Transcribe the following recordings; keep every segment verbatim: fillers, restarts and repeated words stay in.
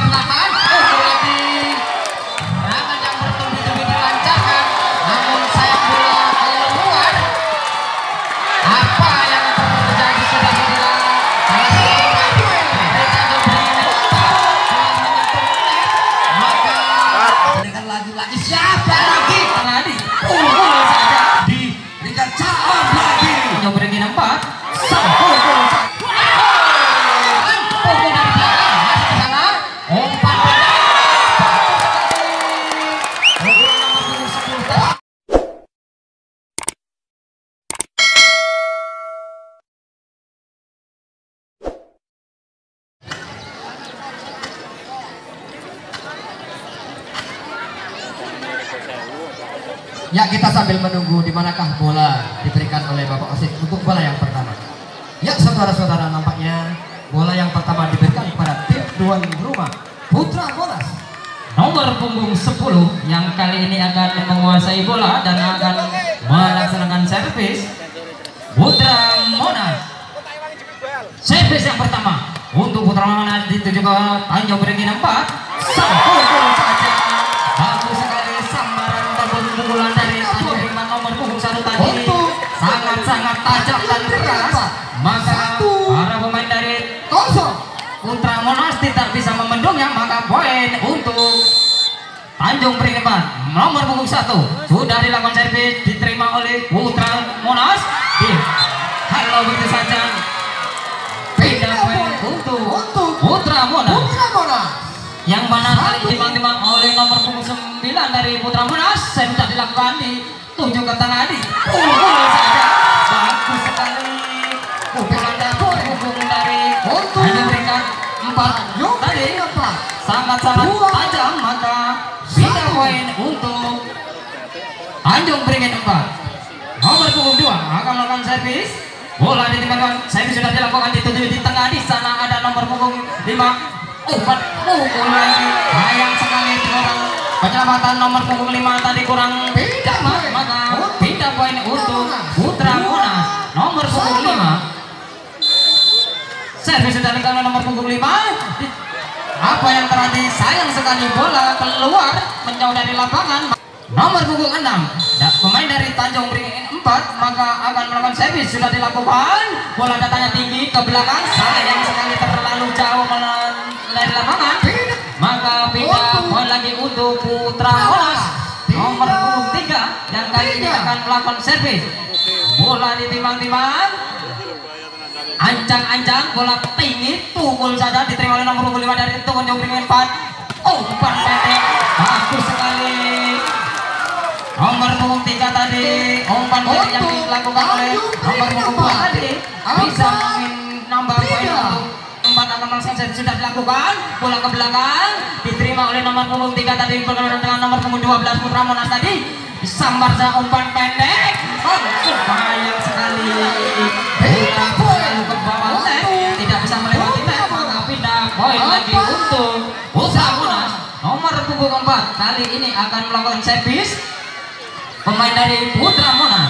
belakang. Oh, lagi serangan yang bertubi-tubi dilancarkan, namun sayang bola keluar. Apa yang terjadi saudara-saudara? Salah satu pemain dari Tanjung Priok telah menyentuh net, maka berikan lagi-lagi siapa lagi? Tadi pukul saja diberikan caom lagi. Tanjung Priok empat satu gol. Ya, kita sambil menunggu di manakah bola diberikan oleh Bapak Wasit untuk bola yang pertama. Ya, saudara-saudara, nampaknya bola yang pertama diberikan kepada tim tuan rumah Putra Monas. Nomor punggung sepuluh yang kali ini akan menguasai bola dan akan melaksanakan servis. Putra Monas. Servis yang pertama untuk Putra Monas dituju ke Tanjung Priok empat. Satu gol saja. Bagus sekali sambaran pukulan dari Tanjung Priok nomor punggung satu tadi, sangat-sangat tajam dan keras. Maka para pemain dari kosong Putra Monas tidak bisa membendungnya, maka poin untuk Tanjung Priok empat. Nomor punggung satu sudah dilakukan servis, diterima oleh Putra Monas. Di halo begitu saja. Pindah poin untuk Putra Monas. Putra Monas Yang mana kali timang-timang oleh nomor punggung sembilan dari Putra Monas. Saya sudah dilakukan di tujuh ke tengah di pukul saja. Bagus sekali pukulan dari punggung dari Tanjung Priok empat tadi sangat-sangat tajam, maka pindah poin untuk Tanjung Priok empat. Nomor punggung dua akan melakukan servis. Bola ditinggalkan, servis sudah dilakukan di tujuh di tengah. Di sana ada nomor punggung lima. Umpan pukul lagi, sayang sekali kurang penyelamatan nomor punggung lima tadi kurang pindah, maka pindah poin untuk Putra Monas. Nomor punggung lima servis sudah dilakukan nomor punggung lima. Apa yang terjadi? Sayang sekali bola keluar menjauh dari lapangan. Nomor punggung enam pemain dari Tanjung Priok empat maka akan melakukan servis sudah dilakukan. Bola datanya tinggi ke belakang, sayang sekali terlalu jauh dari lapangan, maka pindah poin lagi untuk Putra Monas. Nomor punggung tiga yang kali ini akan melakukan servis. Bola ditimbang-timbang, ancang-ancang, bola tinggi, pukul saja, diterima oleh nomor punggung lima dari Tanjung Priok empat. Umpan pendek, bagus sekali. Nomor punggung tiga tadi, umpan pendek yang dilakukan oleh nomor punggung dua tadi bisa menambah poin untuk empat. Akan melaksanakan sudah dilakukan, bola ke belakang, diterima oleh nomor punggung tiga tadi berkenaan dengan nomor punggung dua belas Putra Monas tadi. Disambar saja umpan pendek, sayang sekali. Bola selalu ke bawah net, tidak bisa melewati net, maka pindah poin lagi untuk Putra Monas. Nomor punggung empat kali ini akan melakukan servis. Pemain dari Putra Monas.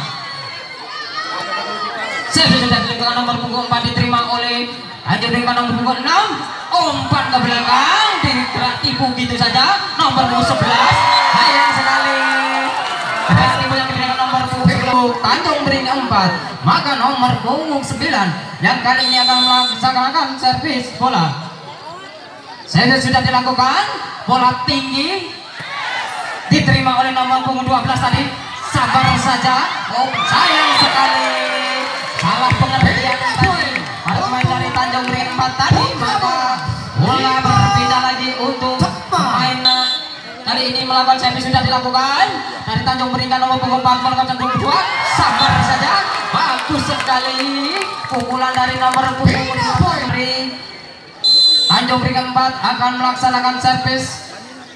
Servis sudah dilakukan nomor punggung empat, diterima oleh Tanjung Priok nomor punggung enam. Umpan ke belakang, tipu gitu saja. Nomor punggung sebelas, sayang sekali. Tipu yang diberikan nomor punggung Tanjung Priok empat. Maka nomor punggung sembilan yang kali ini akan melaksanakan servis bola. Servis sudah dilakukan, bola tinggi, diterima oleh nomor punggung dua belas tadi. Sabar saja. Oh, sayang sekali, salah pengertian tadi para pemain dari Tanjung Priok empat tadi, maka bola berpindah lagi untuk pemain kali ini melakukan servis sudah dilakukan dari Tanjung Priok nomor punggung empat melakukan punggung dua. Sabar saja, bagus sekali pukulan dari nomor punggung dua dari Tanjung Priok empat akan melaksanakan servis.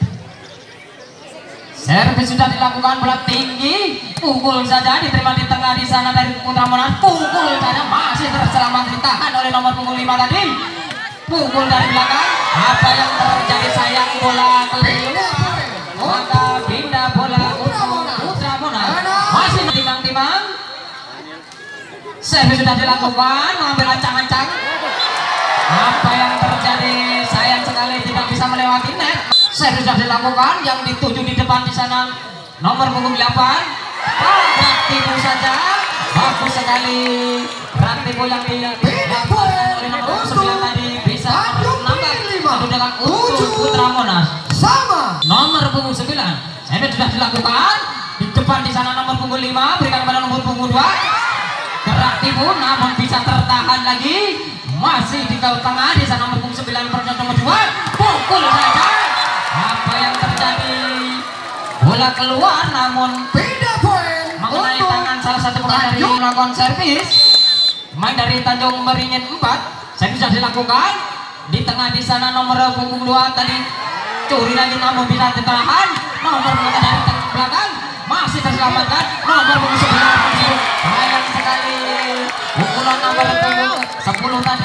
Servis sudah dilakukan, bola tinggi, pukul saja, diterima di tengah di sana dari Putra Monas. Pukul saja, masih terselamat, ditahan oleh nomor punggung lima tadi. Pukul dari belakang, apa yang terjadi? Sayang bola keluar, maka pindah bola untuk Putra Monas. Masih timbang-timbang. Servis sudah dilakukan, mengambil ancang-ancang. Apa yang terjadi? Sayang sekali tidak bisa bisa melewati net. Saya sudah dilakukan yang dituju di depan di sana nomor punggung delapan. Praktiku saja bagus sekali. Praktiku yang dilakukan oleh nomor punggung sembilan tadi bisa menambah satu dengan untuk Putra Monas. Sama Nomor punggung sembilan saya sudah dilakukan di depan di sana nomor punggung lima berikan pada nomor punggung dua. Praktiku namun bisa tertahan lagi. Masih di kau tengah di sana nomor punggung sembilan persen nomor dua. Pukul saja. Apa yang terjadi? Bola keluar namun beda poin mengenai tangan salah satu pemain dari melakukan servis. Main dari Tanjung Beringin empat. Saya bisa dilakukan di tengah di sana nomor punggung dua tadi curi lagi namun bisa ditahan. Nomor punggung dari tengah belakang masih terselamatkan nomor punggung sembilan. Sayang sekali. Pukulan nomor punggung sepuluh tadi.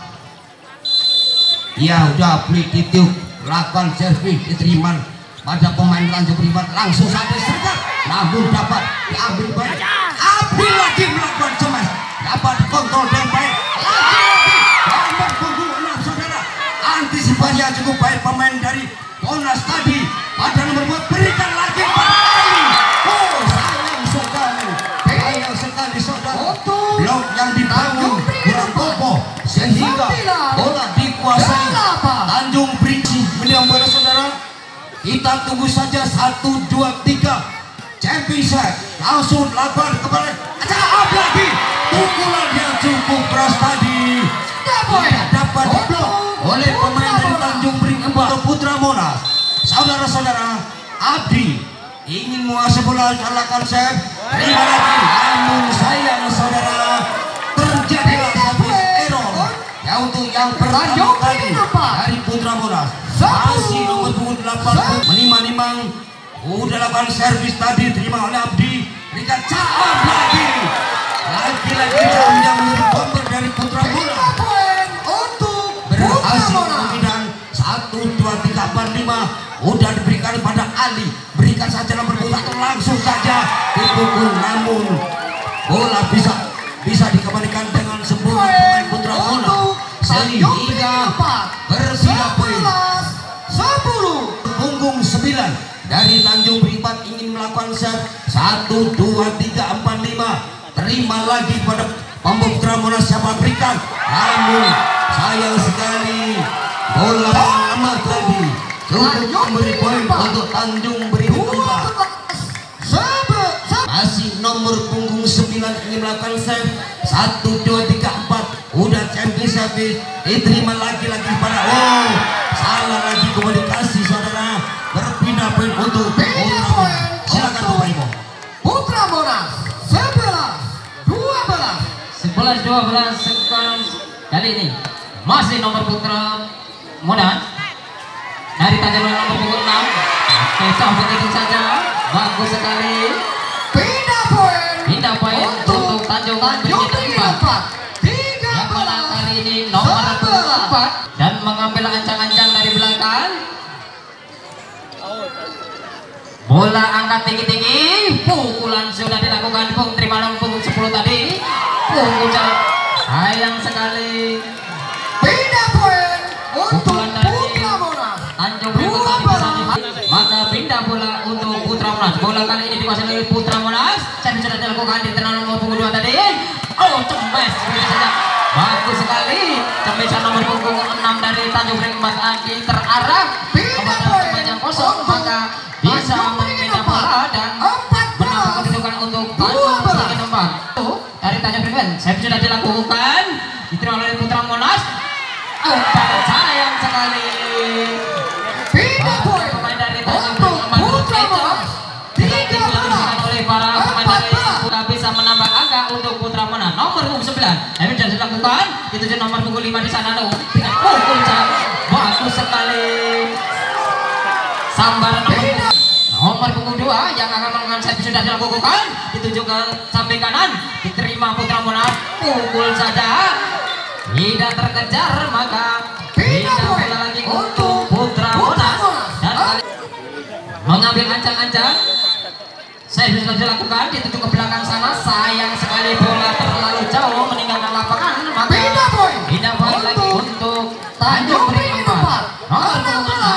Ya udah beli titik lakukan servis diterima pada pemain Tanjung Privat langsung sampai sergap namun dapat diambil baik. Abdi lagi melakukan cemas dapat kontrol dan baik lagi-lagi nomor punggung enam saudara. Antisipasi yang cukup baik pemain dari Monas tadi pada nomor dua berikan lagi pada Ali. Oh sayang sekali sayang sekali saudara. Blok yang dibangun kurang kokoh sehingga bola dikuasai Tanjung Beringin menang bola saudara. Kita tunggu saja satu dua tiga champion set langsung lakukan kembali aja lagi pukulan yang cukup keras tadi tidak dapat diblok oleh pemain dari Tanjung Beringin Putra Monas. Saudara-saudara, Abdi ingin menguasai bola lakukan set terima lagi namun sayang saudara terjadilah servis error ya untuk yang pertama kali dari Putra Monas. Masih nomor punggung delapan menimang-nimang udah lakukan servis tadi terima oleh Abdi berikan caap lagi lagi-lagi jam yang menjadi bomber dari Putra Monas untuk berhasil kemudian satu dua tiga empat lima udah diberikan pada Ali berikan saja nomor punggung satu langsung saja dipukul namun bola bisa bisa dikembalikan dengan sempurna pemain Putra Monas sehingga bersiap poin sepuluh punggung sembilan dari Tanjung Privat ingin melakukan set satu dua tiga empat lima terima lagi pada Putra Monas siapa berikan namun sayang sekali bola lama tadi cukup memberi poin untuk Tanjung Beringin empat. Masih nomor punggung sembilan ingin melakukan set satu dua tiga empat udah champion service diterima lagi-lagi pada oh salah lagi komunikasi saudara berpindah poin untuk Putra Monas. Silakan Bapak Ibu. Putra Monas sebelas dua belas sebelas dua belas sekarang kali ini masih nomor Putra Monas dari Tanjung Beringin nomor punggung enam. Oke, sampai begitu saja bagus sekali. pindah poin Pindah poin untuk Tanjung Beringin empat. Yang mana kali ini nomor punggung empat dan mengambil ancang-ancang dari belakang. Bola angkat tinggi-tinggi, pukulan sudah dilakukan pung terima nomor punggung sepuluh tadi. Punggung jarak sayang sekali. pindah poin untuk Pukulan dari Putra Monas Tanjung Beringin tadi bisa di- maka pindah bola untuk Putra Monas. Bola kali ini dikuasai oleh Putra Monas. Saya sudah dilakukan di tengah nomor punggung dua tadi. Oh, cemes begitu saja. Bagus sekali. Cembesan nomor punggung enam dari Tanjung Beringin empat lagi terarah kepada pemain yang kosong maka bisa memindah bola dan menambah kedudukan untuk Tanjung Beringin empat. Dari Tanjung Beringin saya sudah dilakukan diterima oleh Putra Monas. Oh, sayang sekali. pindah poin Pemain dari Tanjung Beringin untuk empat Putra itu Monas tiga belas oleh para pemain dari Putra bisa menambah angka untuk Putra Monas. Nomor punggung sembilan ini sudah dilakukan dituju nomor punggung lima di sana tuh dengan pukul bagus sekali. Sambar nomor punggung nomor punggung dua yang akan melakukan set sudah dilakukan dituju ke samping kanan diterima Putra Monas pukul saja tidak terkejar maka pindah bola lagi untuk Putra Monas dan kali mengambil ancang-ancang saya sudah dilakukan dituju ke belakang sana sayang sekali bola terlalu jauh meninggalkan lapangan maka pindah poin pindah poin lagi untuk Tanjung Beringin empat nomor punggung enam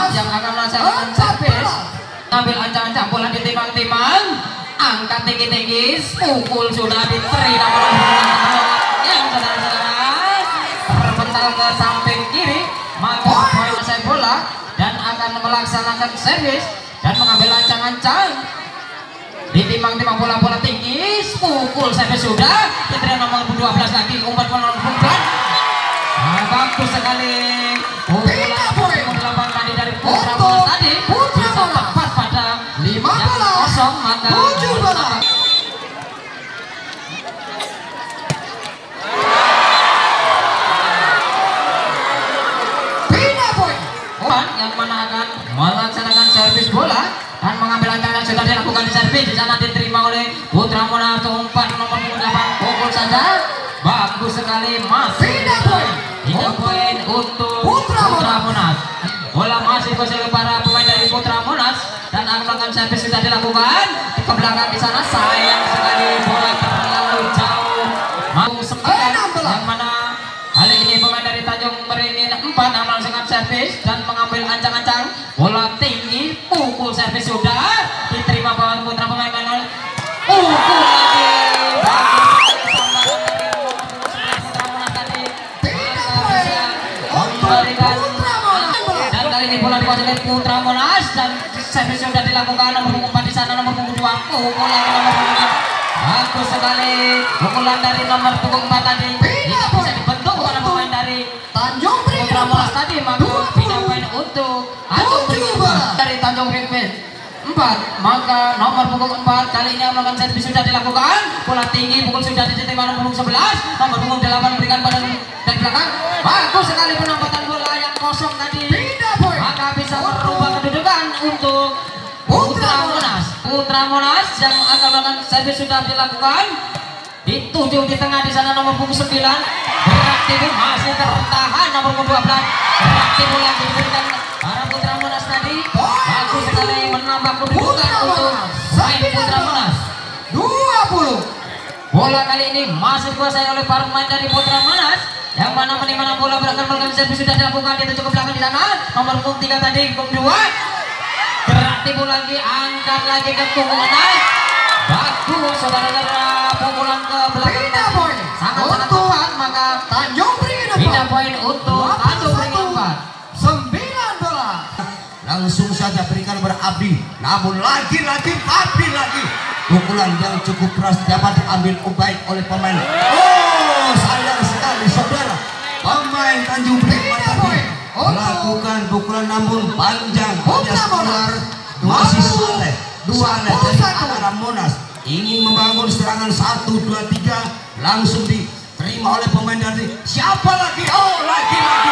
mengambil ancang-ancang bola ditimang-timang, angkat tinggi-tinggi, pukul sudah diterima yang saudara-saudara terpental ke samping kiri, maka poin selesai bola dan akan melaksanakan servis dan mengambil ancang-ancang ditimang-timang bola-bola tinggi, pukul servis sudah diterima nomor dua belas lagi umpan nomor umpan. Nah, bagus sekali pukulan delapan tadi dari Putra Monas tadi bisa tepat pada lima yang belas kosong, maka tujuh belas. Pindah poin. Umpan yang mana akan melaksanakan servis bola dan mengambil ancang sudah dilakukan di servis, di sana diterima oleh Putra Monas. Umpan nomor delapan pukul saja, bagus sekali, masih Pindah poin. pindah poin untuk Putra Putra Monas. Bola masih dikuasai para pemain dari Putra Monas dan akan melakukan servis sudah dilakukan ke belakang di sana. Sayang sekali bola terlalu jauh, mau sembilan yang mana kali ini pemain dari Tanjung Beringin empat akan melaksanakan servis dan mengambil ancang-ancang bola tinggi, pukul servis sudah diterima bawah Putra pemain main pukul lagi, bagus tambahan dari Putra Monas tadi memberikan, dan kali ini bola dikuasai oleh Putra Monas dan servis sudah dilakukan nomor empat di sana, nomor dua pukul lagi nomor empat, bagus sekali pukulan dari nomor empat tadi tidak bisa dibentuk oleh pemain dari Tanjung Priok Putra Monas tadi, maka pindah poin untuk Tanjung Priok dari Tanjung Priok empat, maka nomor punggung empat kali ini melakukan servis sudah dilakukan, bola tinggi pukul sudah diterima nomor punggung sebelas, nomor punggung delapan berikan pada dari belakang, bagus sekali penempatan bola yang kosong tadi, maka bisa merubah kedudukan untuk Putra Monas. Putra Monas yang akan melakukan servis sudah dilakukan, dituju di tengah di sana nomor punggung sembilan, berarti masih tertahan nomor punggung dua belas, berarti bola diberikan para Putra Monas tadi, bagus sekali menambah kedudukan untuk main Putra Monas. dua puluh. Bola kali ini masih dikuasai oleh para pemain dari Putra Monas, yang mana menimana bola berakan melakukan servis sudah dilakukan, dituju ke belakang di sana nomor punggung tiga tadi, punggung dua, berarti bola lagi, angkat lagi ke punggung enam, bagus saudara-saudara, pukulan ke belakang Pindah poin. sangat-sangat tepat, maka Tanjung Priok pindah poin untuk Tanjung Priok empat. sembilan bola. Langsung saja berikan berabdi, namun lagi-lagi Abdi lagi pukulan yang cukup keras dapat diambil baik oleh pemain. Oh, sayang sekali saudara, pemain Tanjung Priok tadi melakukan pukulan namun panjang, alias keluar, masih soleh soleh dari antara Monas ingin membangun serangan satu dua tiga, langsung diterima oleh pemain dari siapa lagi? Oh, lagi-lagi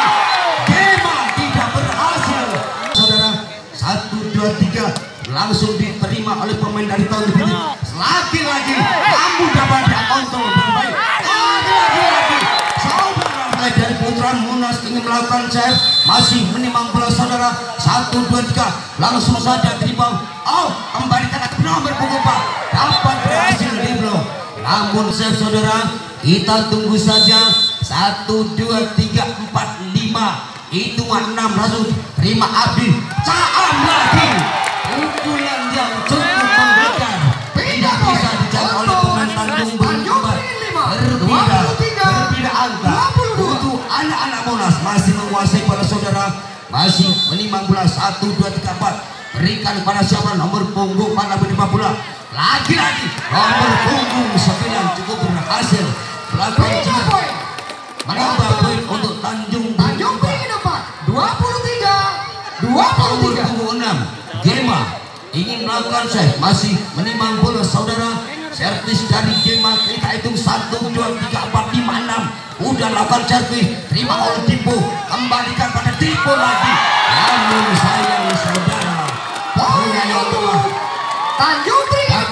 Gema tidak berhasil saudara, satu dua tiga langsung diterima oleh pemain dari tahun ini, lagi-lagi kamu dapat kontrol dengan baik, lagi-lagi saudara dari Putra Monas ingin melakukan serve, masih menimang bola saudara, satu dua tiga langsung saja terima, oh kembalikan ke nomor punggung empat, dapat berhasil di blok, namun serve saudara kita tunggu saja, satu dua tiga empat lima hitungan enam langsung terima Abdi, caam lagi pukulan yang cukup mengerikan, tidak bisa dijangkau oleh pemain Tanjung Priok berbeda berbeda angka untuk anak-anak Monas masih menguasai para saudara, masih menimang bola satu dua tiga empat, berikan pada siapa nomor punggung pada menerima bola, lagi-lagi nomor punggung sembilan cukup berhasil melakukan menambah poin untuk Tanjung Priok dua puluh tiga dua puluh tiga. Punggung enam Gema ingin melakukan serve, masih menimang bola saudara, servis dari Gema kita hitung satu dua tiga empat lima enam, udah lakukan servis, terima oleh Tipo, kembalikan pada Tipo lagi, namun sayang saudara, bola yang keluar Tanjung Priok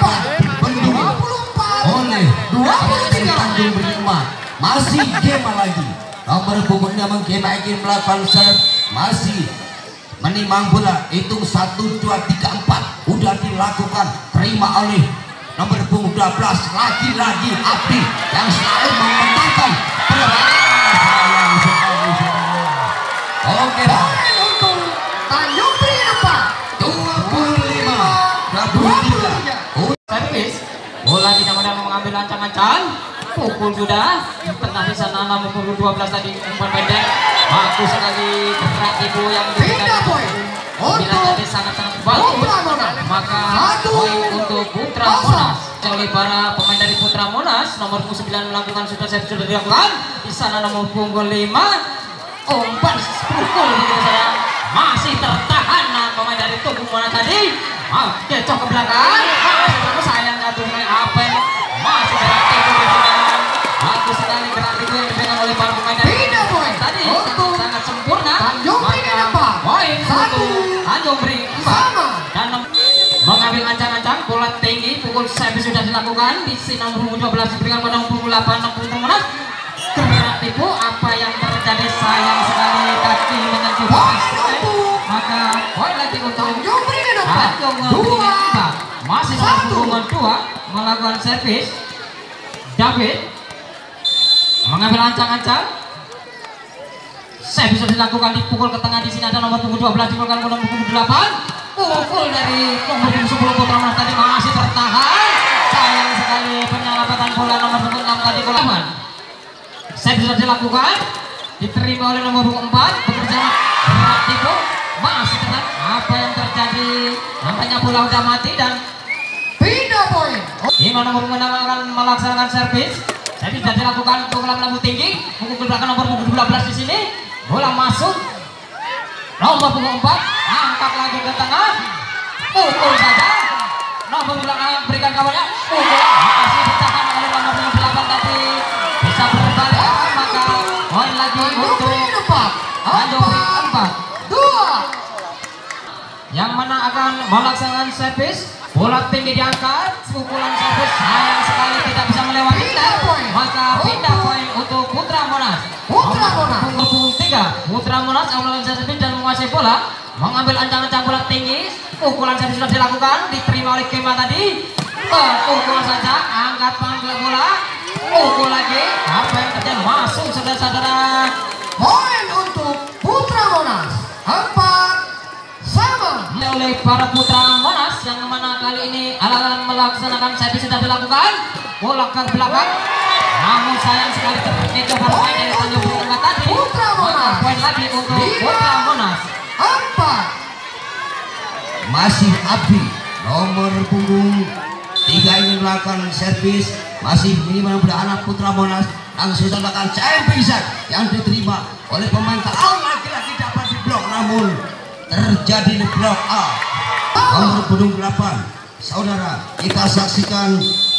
dua puluh empat oleh dua puluh tiga Tanjung Priok, masih Gema lagi nomor punggung enam Gema ingin melakukan serve, masih menimang bola, hitung satu dua tiga empat, udah dilakukan, terima oleh nomor punggung dua belas, lagi-lagi Abdi yang selalu memenangkan perlawanan. Oke, untuk Tanjung Priok dua puluh lima ancang-ancang. Pukul sudah tengah di sana namun pukul dua belas tadi umpan pendek. Bagus sekali gerak ibu yang Pindah poin bila untuk tadi sangat-sangat bagus. Putra Monas. Maka Satu. poin untuk Putra Kosong. Monas oleh para pemain dari Putra Monas. Nomor punggung sembilan melakukan sudah set sudah dilakukan. Di sana nomor punggung lima umpan pukul begitu saja. Masih tertahan nah, pemain dari Tugu Monas tadi. Ah, kecok ke belakang. Masih sayang jatuh dengan apa? Masih gerak ibu dan bagus sekali gerak ibu yang dipegang oleh para pemain dari Pindah poin tadi untuk sangat sempurna. Tanjung Beringin Maka empat. poin Satu. untuk Tanjung Beringin empat Sama. dan mengambil ancang-ancang bola tinggi pukul servis sudah dilakukan di sini nomor punggung dua belas diberikan pada punggung delapan enam puluh Monas. Gerak ibu apa yang terjadi sayang sekali kaki menyentuh Poin basket. untuk Maka poin lagi untuk Tanjung Beringin empat. Tanjung Dua. Beringin empat. Masih nomor Satu. punggung dua melakukan servis. David mengambil ancang-ancang. Saya bisa dilakukan dipukul ke tengah di sini ada nomor punggung dua belas dipukulkan ke nomor punggung delapan. Pukul dari nomor punggung sepuluh Putra Monas tadi masih tertahan. Sayang sekali penyelamatan bola nomor punggung enam tadi bola aman. Saya bisa dilakukan diterima oleh nomor punggung empat bekerja berat itu masih tertahan. Apa yang terjadi? Nampaknya bola udah mati dan Pindah poin di mana nomor punggung enam akan melaksanakan servis. Servis sudah dilakukan pukulan lampu tinggi. Pukul belakang nomor punggung dua belas di sini. Bola masuk. Nomor punggung empat angkat lagi ke tengah. Pukul saja. Nomor belakang berikan kawannya. Pukul masih ditahan oleh nomor punggung delapan tadi. Bisa berbalik maka poin lagi Tanjung untuk Beringin empat. Tanjung Beringin empat. Dua. Yang mana akan melaksanakan servis. Bola tinggi diangkat, pukulan servis sayang sekali tidak bisa melewati. Pindah poin. Maka pindah poin untuk Putra Monas. Putra Monas. Punggung punggung tiga. Putra Monas yang melakukan servis dan menguasai bola, mengambil ancang-ancang bola tinggi. Pukulan servis sudah dilakukan, diterima oleh Kema tadi. Pukul saja, angkat pangkal bola. Pukul lagi. Apa yang terjadi? Masuk saudara-saudara. Poin untuk Putra Monas. Empat sama. Oleh para Putra Monas yang mana kali ini alat melaksanakan servis sudah dilakukan. Bola ke belakang. Namun sayang sekali terjadi pemain dari Tanjung Beringin tadi. Putra Monas. Poin lagi untuk Lima. Putra Monas. Empat. Masih Abdi nomor punggung tiga ingin melakukan servis. Masih minimal anak Putra Monas langsung melakukan camping shot yang diterima oleh pemain. Oh, lagi-lagi dapat diblok namun terjadi di blok A nomor punggung delapan. Saudara kita saksikan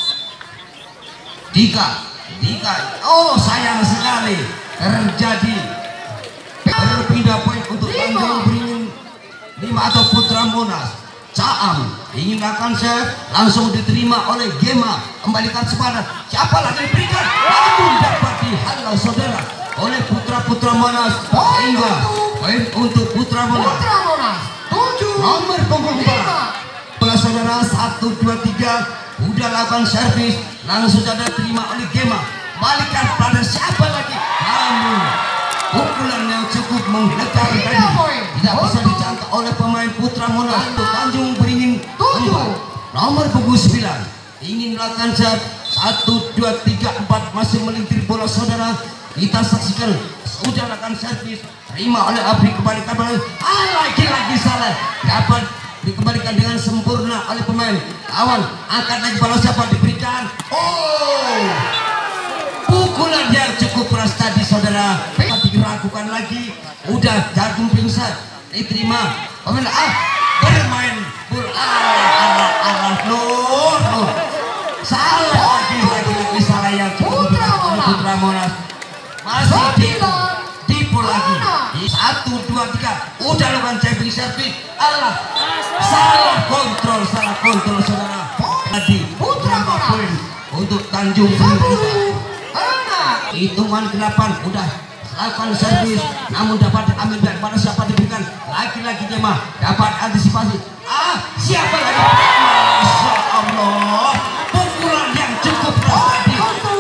Dika Dika oh sayang sekali terjadi berpindah poin untuk Tanjung Beringin lima atau Putra Monas. Caam ingin melakukan serve langsung diterima oleh Gema, kembalikan sepadan siapa lagi diberikan namun dapat dihalau saudara oleh Putra-Putra Monas sehingga poin untuk Putra Monas. Putra Monas. Tujuh. Nomor punggung empat. Bola saudara satu dua tiga udah lakukan servis langsung saja terima oleh Gema, balikan pada siapa lagi namun pukulan yang cukup menggelegar tadi tidak bisa dijangka oleh pemain Putra Monas untuk Tanjung Beringin empat. Nomor punggung sembilan ingin melakukan serve satu dua tiga empat masih melintir bola saudara. Kita saksikan sudah lakukan servis terima oleh Abri kembalikan bola. Ah, lagi-lagi salah dapat dikembalikan dengan sempurna oleh pemain kawan. Angkat lagi bola siapa diberikan. Oh, pukulan yang cukup keras tadi saudara. Diragukan lagi udah jagung pingsan diterima pemain. Ah, bermain bola ala ala Nur Nur salah lagi lagi lagi salah yang cukup berat oleh Putra Monas. Masih tipu tipu lagi di satu dua tiga udah lakukan camping servis. Allah salah kontrol salah kontrol saudara. Tadi Putra Monas poin untuk Tanjung Beringin. Hitungan ke delapan udah lakukan servis namun dapat diambil baik pada siapa diberikan lagi-lagi Gema dapat antisipasi. Ah, siapa lagi? Masya Allah, pukulan yang cukup keras tadi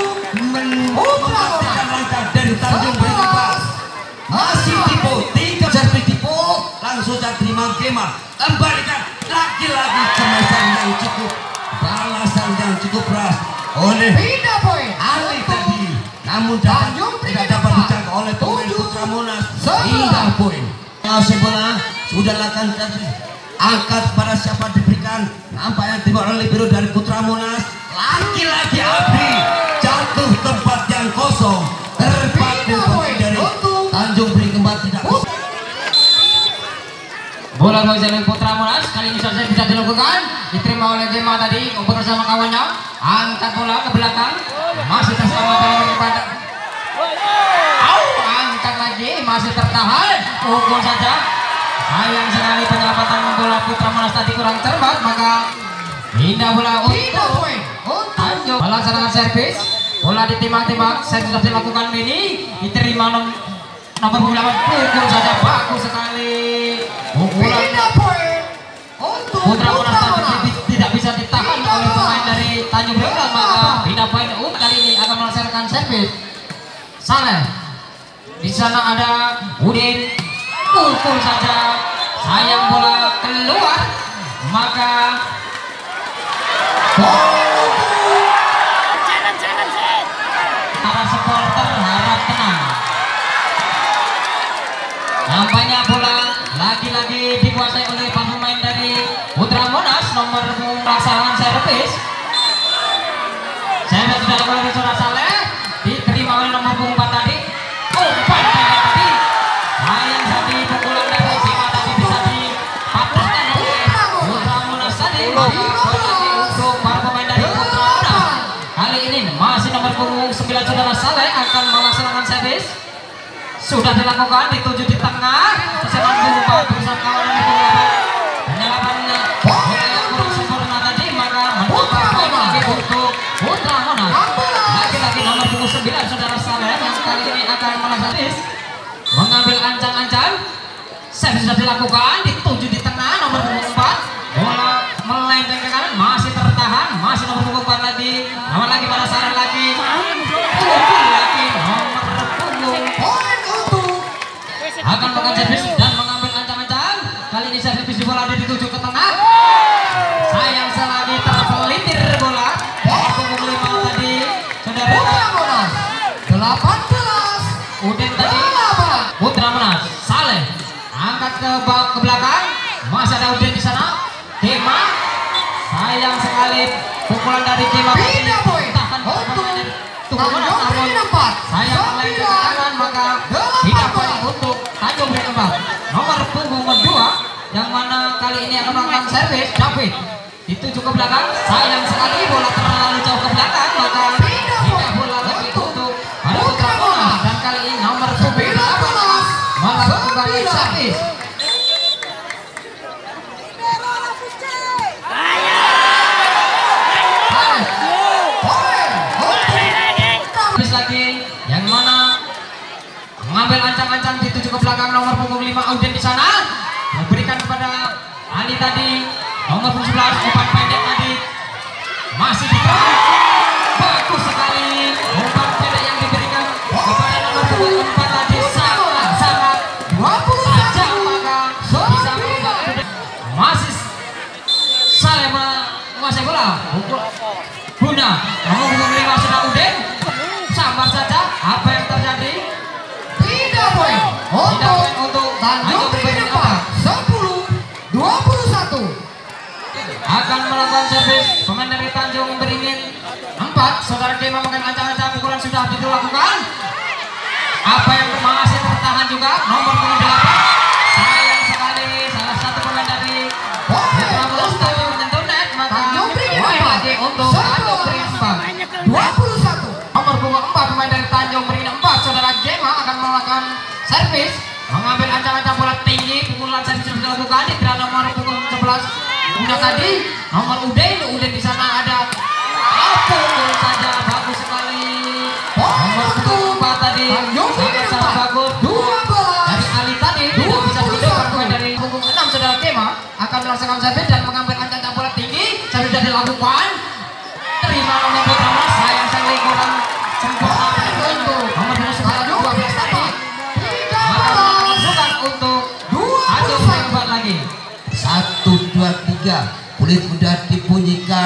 mematikan langkah dari Tanjung Beringin. Masih tipu tiga servis tipu langsung saja terima Gema, kembalikan lagi-lagi kemasan yang cukup balasan yang cukup keras oleh Pindah poin. Ali tadi, namun dapat Tanjung tidak Priok dapat empat. dijaga oleh pemain Tujuh. Putra Monas. Sebelas. Pindah poin. Masih bola sudah lakukan tadi. Angkat pada siapa diberikan. Nampaknya tiba oleh biru dari Putra Monas. Lagi-lagi Abdi jatuh tempat yang kosong. Terpaku Pindah poin. dari Untuk Tanjung Priok kembali tidak bisa. Bola bagi jalan Putra Monas kali ini saja bisa dilakukan, diterima oleh Gema tadi bersama kawannya, angkat bola ke belakang, masih tersama kepada Au, angkat lagi, masih tertahan, pukul saja. Sayang sekali penyelamatan bola Putra Monas tadi kurang cermat, maka pindah bola pindah untuk poin. Untuk Tanjung. Bola serangan servis, bola ditimbang-timbang, servis sudah dilakukan ini, diterima nom nomor delapan, pukul saja, bagus sekali. Pukulan pindah poin. Untuk Putra Monas Putra tadi Monas. tidak bisa ditahan Pindah oleh bola. pemain dari Tanjung Priok, maka pindah poin untuk kali ini akan melaksanakan servis. Saleh. Di sana ada Udin, pukul saja, sayang bola keluar, maka para supporter harap tenang. Nampaknya bola lagi-lagi dikuasai oleh pemain dari Putra Monas, nomor pelaksanaan servis. Saya sudah lakukan oleh Saudara Saleh, diterima oleh nomor empat tadi. Umpan pendek tadi, sayang tadi pukulan dari Bima tadi bisa dipatahkan oleh Putra Monas tadi. Maka lagi untuk para pemain dari Putra Monas. Kali ini masih nomor punggung sembilan Saudara Saleh akan melaksanakan servis. Sudah dilakukan, dituju di tengah, bersama empat bersama kawan yang kedua. Penyelapannya bola yang kurang sempurna tadi, maka menambah poin lagi untuk Putra Monas. Lagi-lagi nomor punggung sembilan Saudara Saleh yang kali ini akan melaksanakan mengambil ancang-ancang. Servis sudah dilakukan, dituju di tengah nomor punggung empat. Bola melenceng ke kanan, masih tertahan, masih nomor punggung empat lagi. Nomor lagi pada Saleh lagi. Pukul lagi nomor punggung Poin untuk akan melakukan servis dan mengambil ancang-ancang. Kali ini servis di bola dituju ke tengah. Sayang selagi terpelitir bola. Punggung lima tadi Saudara Putra Monas. Delapan belas. Udin tadi Delapan. Putra Monas. Saleh angkat ke ba- ke belakang. Masih ada Udin di sana. Gema. Sayang sekali pukulan dari Gema tadi. Pindah poin. Tahan Untuk Putra Monas Tanjung namun Priok empat. sayang melenceng ke kanan, maka tidak poin untuk Tanjung Priok empat. Nomor punggung kedua yang mana kali ini akan melakukan servis David dituju ke belakang. Sayang sekali bola terlalu jauh ke belakang, maka tidak bola lagi untuk pada Putra Monas. Dan kali ini nomor punggung delapan melakukan servis. Servis lagi yang mana mengambil ancang-ancang dituju ke belakang nomor punggung lima Udin di sana, diberikan kepada Ali tadi nomor punggung sebelas, umpan pendek tadi masih diterima, bagus sekali umpan pendek yang diberikan kepada nomor punggung empat tadi, sangat sangat Dua puluh tajam, satu. maka bisa merubah kedudukan. Masih Saleh menguasai bola, pukul Buna nomor punggung lima sudah Udin, sabar saja apa yang terjadi. Pindah poin. Tidak Untuk poin untuk Tanjung Tanjung Priok Priok empat. Sepuluh. Dua puluh satu. akan melakukan servis pemain dari Tanjung beringin empat. Saudara Gema memakai ancang-ancang, pukulan sudah dilakukan. Apa yang masih tertahan juga nomor punggung delapan. Sayang sekali salah satu pemain dari Putra Monas tadi menyentuh net, maka Tanjung Priok poin empat. lagi untuk Tanjung Priok empat. Dua puluh satu. Nomor punggung empat pemain dari Tanjung beringin empat. Saudara Gema akan melakukan servis, mengambil ancang-ancang bola tinggi, pukulan servis sudah dilakukan. Di nomor punggung sebelas Bunda tadi, nomor Udin, Udin di sana ada pukul saja, bagus sekali. Nomor punggung empat tadi, sangat-sangat bagus. Dua belas. Dari Ali tadi, tidak bisa dihidupkan pemain dari punggung enam Saudara Gema akan melaksanakan servis dan mengambil ancang-ancang bola tinggi. Servis sudah dilakukan. Terima nomor Putra Monas, sayang sekali kurang sempurna untuk nomor punggung sebelas dua belas tadi. Maka masukkan untuk Tanjung Priok empat lagi. Satu dua tiga kulit sudah dibunyikan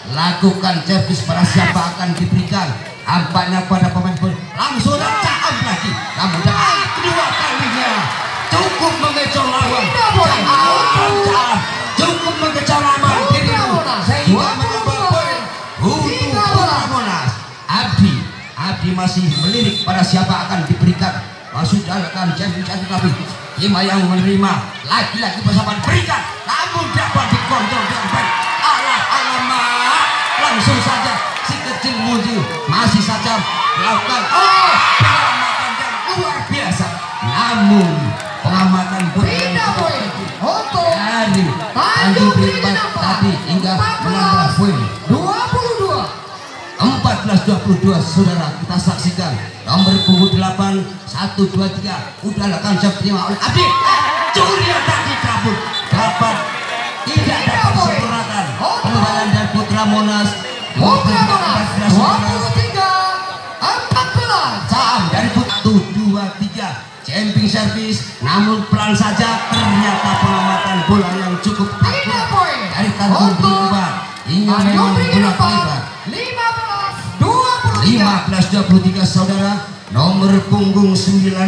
lakukan servis pada siapa akan diberikan. Ampaknya pada pemain pun langsung cakap lagi. Namun ah, kedua kalinya cukup mengecoh lawan. Cakap cukup mengecoh lawan diri sehingga menambah poin untuk Putra Monas. Abdi Abdi masih melirik pada siapa akan diberikan. Masuk dalam champion tapi Ima yang menerima lagi-lagi bersama berikan, namun dapat dikontrol dengan baik. Alah alamak, langsung saja si kecil muncul, masih saja melakukan oh pengamatan yang luar biasa. Namun pengamatan Pindah poin untuk dari Tanjung Priok tadi hingga menambah poin dua puluh dua. empat belas dua puluh dua. Saudara, kita saksikan nomor punggung delapan satu dua tiga udah lakukan jam terima oleh Abdi. Curi tadi kabur dapat tidak dapat sempurnakan kembalian dari Putra Monas. Putra Monas dua puluh tiga empat belas. Saham dari satu dua tiga jumping service, namun pelan saja ternyata pengamatan bola yang cukup Pindah poin dari Tanjung Priok hingga memang bola terlibat lima belas dua puluh tiga. lima belas dua puluh tiga. Saudara, nomor punggung sembilan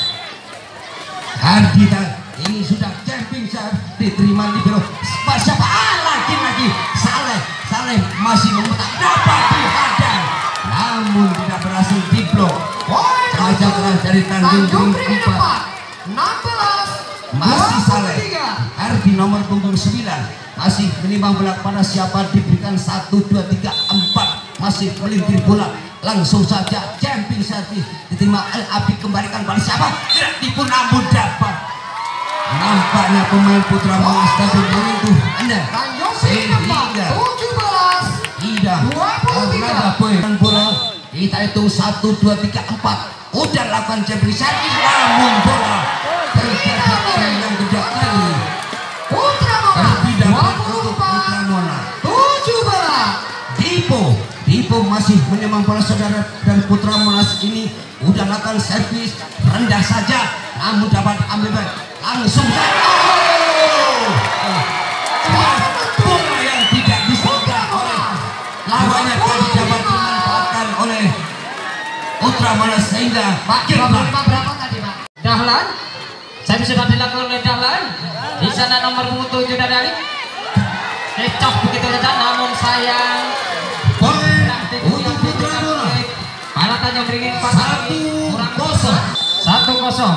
Ardita ini sudah jumping serve diterima libero. Siapa ah, lagi lagi Saleh Saleh masih memutar dapat dihadang namun tidak berhasil diblok. Saja keras dari Tanjung Priok empat enam belas masih Saleh. dua puluh tiga. Ardi nomor punggung sembilan masih menimbang bola pada siapa diberikan satu dua tiga empat, masih melintir bola langsung saja jumping service diterima El Abi, kembalikan pada siapa tidak tipu namun dapat. Nampaknya pemain Putra Monas tadi menyentuh anda Tanjung Priok empat sehingga tujuh belas tidak dua puluh tiga. ada poin bola. Kita hitung satu dua tiga empat udah lakukan jumping service namun bola terjadi yang kedua kali. Putra Monas dua puluh empat tujuh belas. Dipo Dipo masih menyemang bola saudara, dan Putra Monas ini udah lakukan servis rendah saja namun dapat ambil baik langsung saja. Oh, bola yang tidak disangka oleh lawannya tadi dapat dimanfaatkan oleh Putra Monas sehingga Pak, dua puluh lima berapa tadi Pak? Dahlan, saya sudah dilakukan oleh Dahlan. Di sana nomor punggung tujuh dari kecok begitu saja, namun sayang poin untuk Putra Monas para Tanjung Priok empat satu kosong. satu kosong.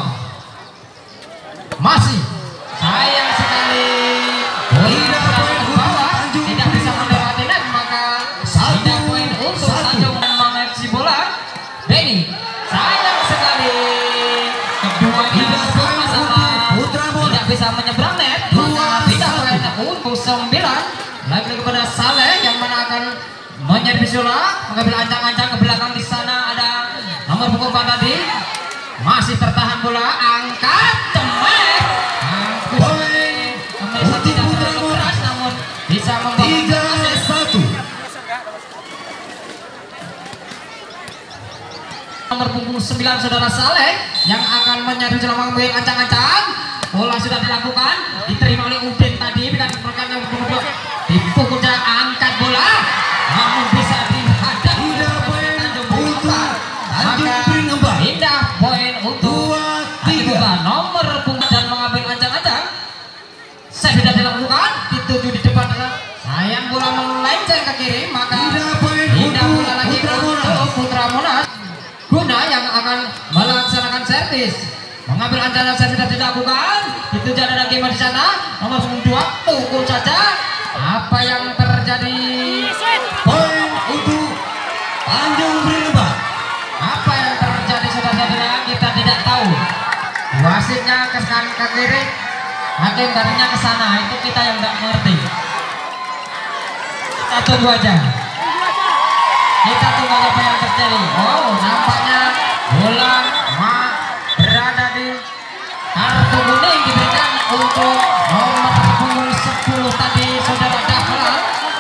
Masih sayang sekali Tidak poin ke untuk bawah, Tanjung tidak bisa Priok. mendapatkan net, maka Satu, tidak poin untuk satu. Tanjung dan mengaksi bola. Benny, sayang sekali keduanya Tidak poin sama-sama untuk Putra Monas. tidak bisa menyeberang net, Dua, maka tidak satu. poin untuk sembilan. Lagi kepada Saleh yang mana akan menyervis bola, mengambil ancang-ancang ke belakang. Di sana ada nomor punggung empat tadi masih tertahan bola, angkat cemek. Poin Pemirsa untuk tidak Putra terlalu Monas keras namun bisa membawa tiga asis. satu. Nomor punggung sembilan saudara Saleh yang akan menyerbu bola, mengambil ancang-ancang. Bola sudah dilakukan, diterima oleh Udin tadi dengan perkara nomor punggung dua. Dipukul dan angkat bola, namun bisa dihadang Tidak oleh poin Tanjung untuk Priok. Tanjung Maka Priok empat. pindah poin untuk Dua Tanjung tiga. Priok. Nomor punggung dan mengambil ancang-ancang. Saya sudah dilakukan, dituju di depan adalah sayang bola melenceng ke kiri, maka Tidak poin pindah untuk bola lagi Putra untuk Monas. Putra Monas. Guna yang akan melaksanakan servis, mengambil ancang servis sudah dilakukan, dituju ada lagi di sana nomor punggung dua, pukul saja. Apa yang terjadi? Poin untuk Tanjung Priok. Apa yang terjadi saudara-saudara kita tidak tahu. Wasitnya ke kanan ke kiri, hakim garisnya ke sana, itu kita yang nggak ngerti. Kita tunggu aja. Kita tunggu aja apa yang terjadi. Oh, nampaknya bola ma berada di kartu kuning diberikan untuk nomor punggung sepuluh tadi saudara Dahlan.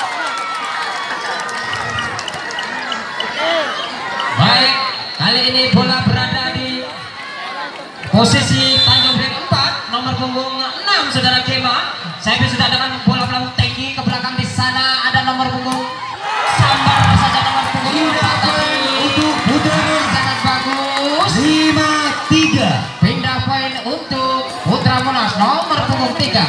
Baik, kali ini bola berada di posisi Tanjung Priok empat, nomor punggung enam saudara Gema. Saya sudah dengan bola belakang tinggi ke belakang. Di sana ada nomor punggung tiga.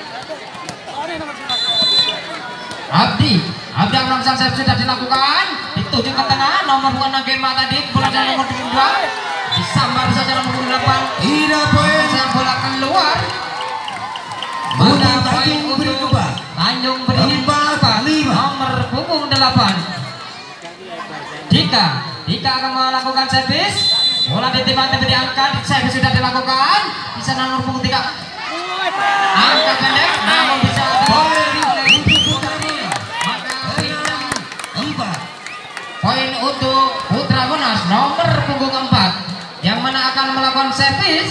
Abdi, Abdi yang melakukan servis sudah dilakukan, dituju ke tengah, nomor bukan Nagema tadi, bola dari nomor dua, disambar saja nomor delapan, Tidak poin. yang bola keluar. Untuk Maka poin Tanjung beri untuk kebal. Tanjung Beringin Empat, lima. nomor punggung delapan. Dika, Dika akan melakukan servis, bola ditimang tapi diangkat, servis sudah dilakukan, di sana nomor punggung tiga, angkat pendek, namun bisa Poin oleh untuk Putra Monas. maka pindah. Empat. Poin untuk Putra Monas nomor punggung empat yang mana akan melakukan servis.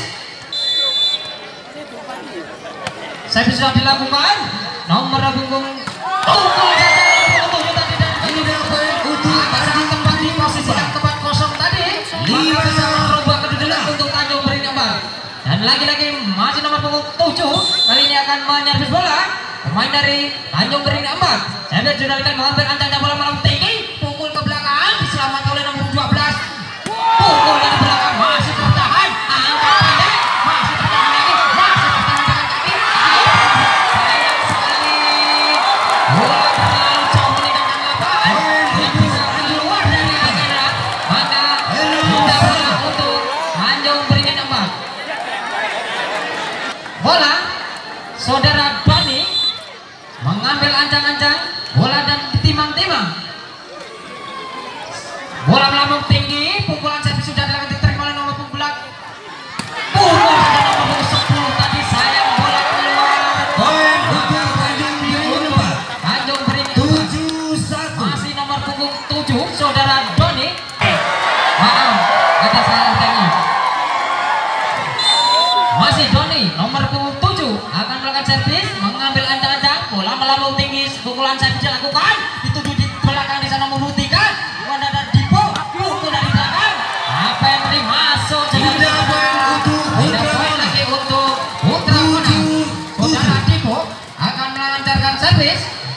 Servis sudah dilakukan, nomor punggung pukul saja nomor punggung tujuh tadi dan Tidak poin untuk akan tempat di posisi yang tempat kosong tadi. Maka bisa merubah kedudukan untuk Tanjung Beringin Empat. Dan lagi-lagi masih nomor punggung tujuh kali ini akan menyervis bola. Pemain dari Tanjung Beringin Empat. Servis sudah akan mengambil ancangnya bola malam tinggi, pukul ke belakang, diselamatkan oleh nomor dua belas. Pukul dari belakang masih tertahan, angkat pendek, masih tertahan lagi, masih tertahan dengan kaki. Sayang sekali, bola terlalu jauh meninggalkan lapangan dan bisa keluar dari arena. Maka pindah bola untuk Tanjung Beringin Empat. Bola saudara Doni mengambil ancang-ancang bola dan ditimang-timang. Bola melambung tinggi, pukulan servis sudah dilakukan, diterima oleh nomor punggung belakang. Pukul saja nomor punggung sepuluh tadi, sayang bola keluar. Poin untuk Tanjung Beringin Empat. Tanjung Beringin Empat. Tujuh satu. Masih nomor punggung tujuh saudara Doni. Eh, maaf, ada salah tadi. Masih Doni nomor punggung tujuh akan melakukan servis, mengambil ancang-ancang, bola melambung tinggi, pukulan servis dilakukan, dituju di belakang di sana nomor tiga, ada ada Dipo, pukul dari belakang, apa yang tadi masuk saja. Tidak poin untuk Tidak Putra poin Monas. lagi untuk Putra Monas. Tujuh, Saudara Dipo akan melancarkan servis,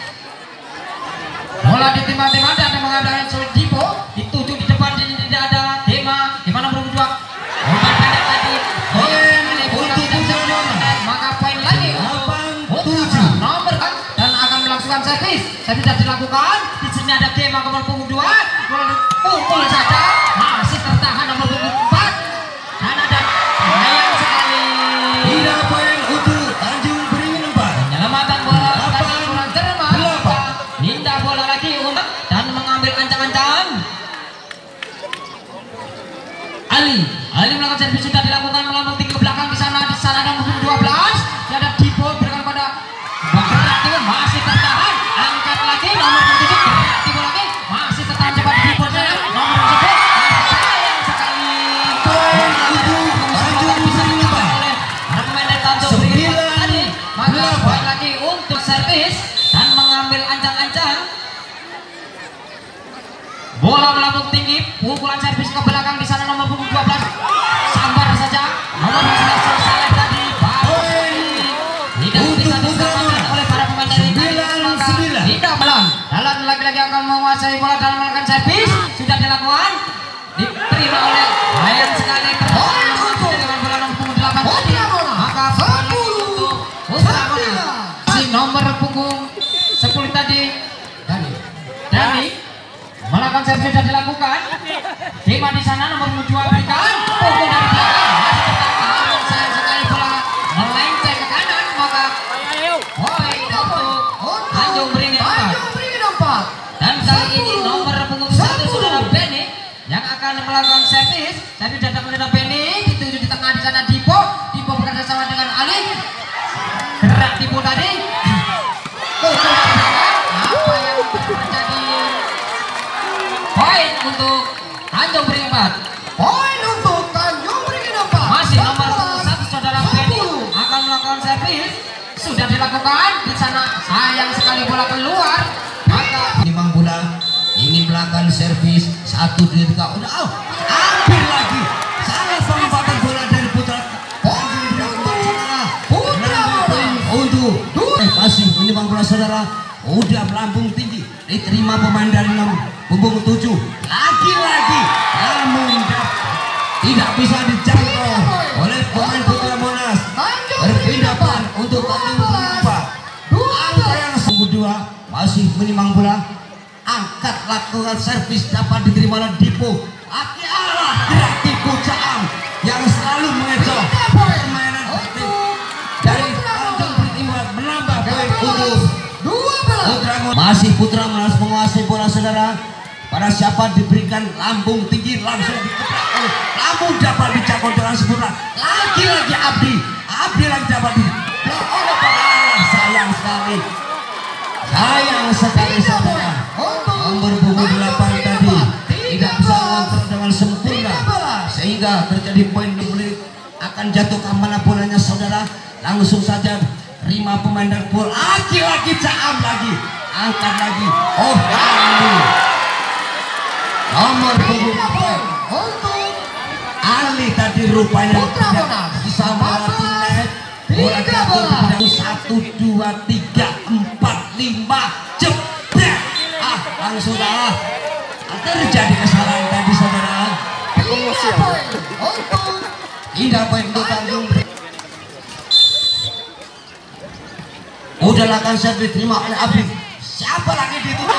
bola ditimang-timang dan mengambil sulit Dipo, dituju di depan, di tidak ada Dema, di mana nomor dua, umpan pendek tadi, Poin bola untuk tidak bisa Putra Monas. dilakukan, maka poin lagi untuk Delapan, Putra tujuh. nomor kan dan akan melakukan servis. Servis sudah dilakukan, di sini ada Dema nomor punggung dua, bola pukul saja, masih tertahan nomor punggung empat dan ada sayang sekali. Tidak poin untuk Tanjung Beringin Empat. Penyelamatan bola Delapan, tadi kurang cermat. delapan. Pindah bola lagi untuk dan mengambil ancang-ancang. Ali, Ali melakukan servis sudah dilakukan melambung tinggi ke belakang di sana di sana ada nomor dua belas. Dia ada Dipo berikan pada Bakar Timur masih tertahan. Angkat lagi nomor tujuh gerak Dipo lagi masih tertahan cepat Dipo sana nomor tujuh. Sayang sekali. Poin untuk Tanjung Beringin Empat. Oleh para pemain dari Tanjung Beringin Empat tadi. Maka Sembilan, poin lagi untuk servis dan mengambil ancang-ancang. Bola melambung tinggi, pukulan servis ke belakang di sana nomor punggung dua belas. Sambar saja. Nomor sebelas Saleh tadi. Poin Tidak untuk bisa Putra diselamatkan Monas. oleh para pemain dari Sembilan, Maka sembilan. tidak belan. Dalam lagi-lagi akan menguasai bola dalam melakukan servis. Sudah dilakukan. Diterima oleh sayang sekali. Poin untuk dengan bola nomor punggung delapan tadi. Maka poin lagi untuk Putra Monas. Si nomor punggung sepuluh tadi. Dani. Dani. Melakukan servis sudah dilakukan. Dema di sana nomor dua berikan pukul dari belakang masih tertahan. Namun sayang sekali bola melenceng ke kanan maka poin untuk Tanjung Beringin Empat. Dan kali ini nomor punggung satu saudara Benny yang akan melakukan servis. Servis datang saudara Benny dituju di tengah di sana Dipo. Dipo bekerja sama dengan Ali. Gerak Dipo tadi. Pukul dari belakang. Apa yang terjadi? Poin untuk Tanjung Beringin Empat. Poin untuk Tanjung Beringin Empat. Masih nomor satu saudara Benny akan melakukan servis. Sudah dilakukan di sana. Sayang sekali bola keluar. Maka Timang bola ingin melakukan servis satu dua tiga udah oh, ambil lagi salah penempatan bola dari Putra Tanjung Beringin Empat saudara. Putra Poin untuk eh, masih menimang bola saudara udah melambung tinggi diterima pemain dari enam punggung tujuh lagi-lagi namun tidak bisa dijangkau oleh pemain Putra Monas. Berpindah pelan untuk Tanjung Priok. Angka yang kedua masih menimang bola. Angkat lakukan servis dapat diterima oleh Dipo. Aki arah gerak Dipo Caam yang selalu mengecoh permainan aktif dari Tanjung Priok menambah poin untuk Putra Monas. Masih Putra Monas menguasai bola saudara. Pada siapa diberikan lambung tinggi langsung dikeplak oleh lambung dapat dicakol dengan sempurna. Lagi-lagi Abdi, Abdi lagi dapat diblok oleh Pak. Sayang sekali, sayang sekali saudara. Nomor punggung delapan tadi tidak bisa mengontrol dengan sempurna sehingga terjadi poin menit akan jatuh ke mana bolanya saudara. Langsung saja terima pemain dari bola. Lagi-lagi Caam lagi, angkat lagi. Oh Ali. Nomor punggung untuk Ali tadi rupanya tidak bisa melewati net. Bola jatuh satu dua tiga empat lima jebret. Ah langsung dah terjadi kesalahan tadi saudara. Tidak poin untuk Tanjung. Udah lakukan servis diterima oleh Abdi. Siapa lagi ditutup?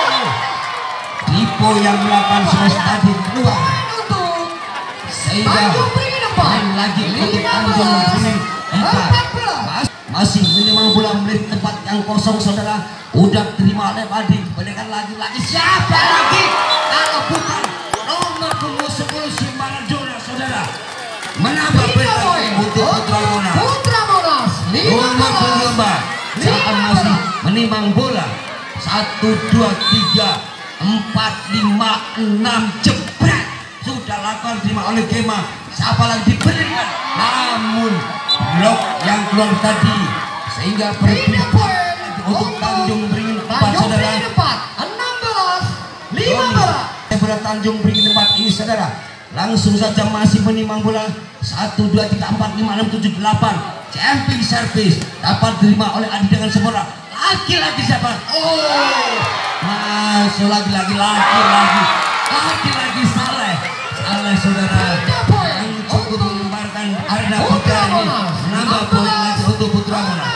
Dipo yang melakukan servis tadi keluar sehingga main lagi untuk Tanjung Priok empat. Masih minimal bola menit tempat yang kosong saudara. Udah terima oleh Abdi. Berikan lagi lagi siapa lagi kalau bukan nomor punggung sepuluh Simbalan Jona saudara. Menambah poin untuk Putra Monas. Putra Monas Nomor punggung empat Caam masih menimang bola. Satu dua tiga empat lima enam jebret. Sudah lakukan terima oleh Gema. Siapa lagi diberikan? Namun blok yang keluar tadi sehingga berpindah untuk Tanjung Priok empat saudara. enam belas lima belas. Bola Tanjung Priok empat ini saudara. Langsung saja masih menimang bola. Satu dua tiga empat lima enam tujuh delapan. Jumping service dapat diterima oleh Adi dengan sempurna. Lagi-lagi siapa? Oh, masuk lagi-lagi lagi-lagi lagi-lagi Saleh. Saleh saudara yang cukup mengembarkan Arda Putra ini menambah poin lagi untuk Putra Monas.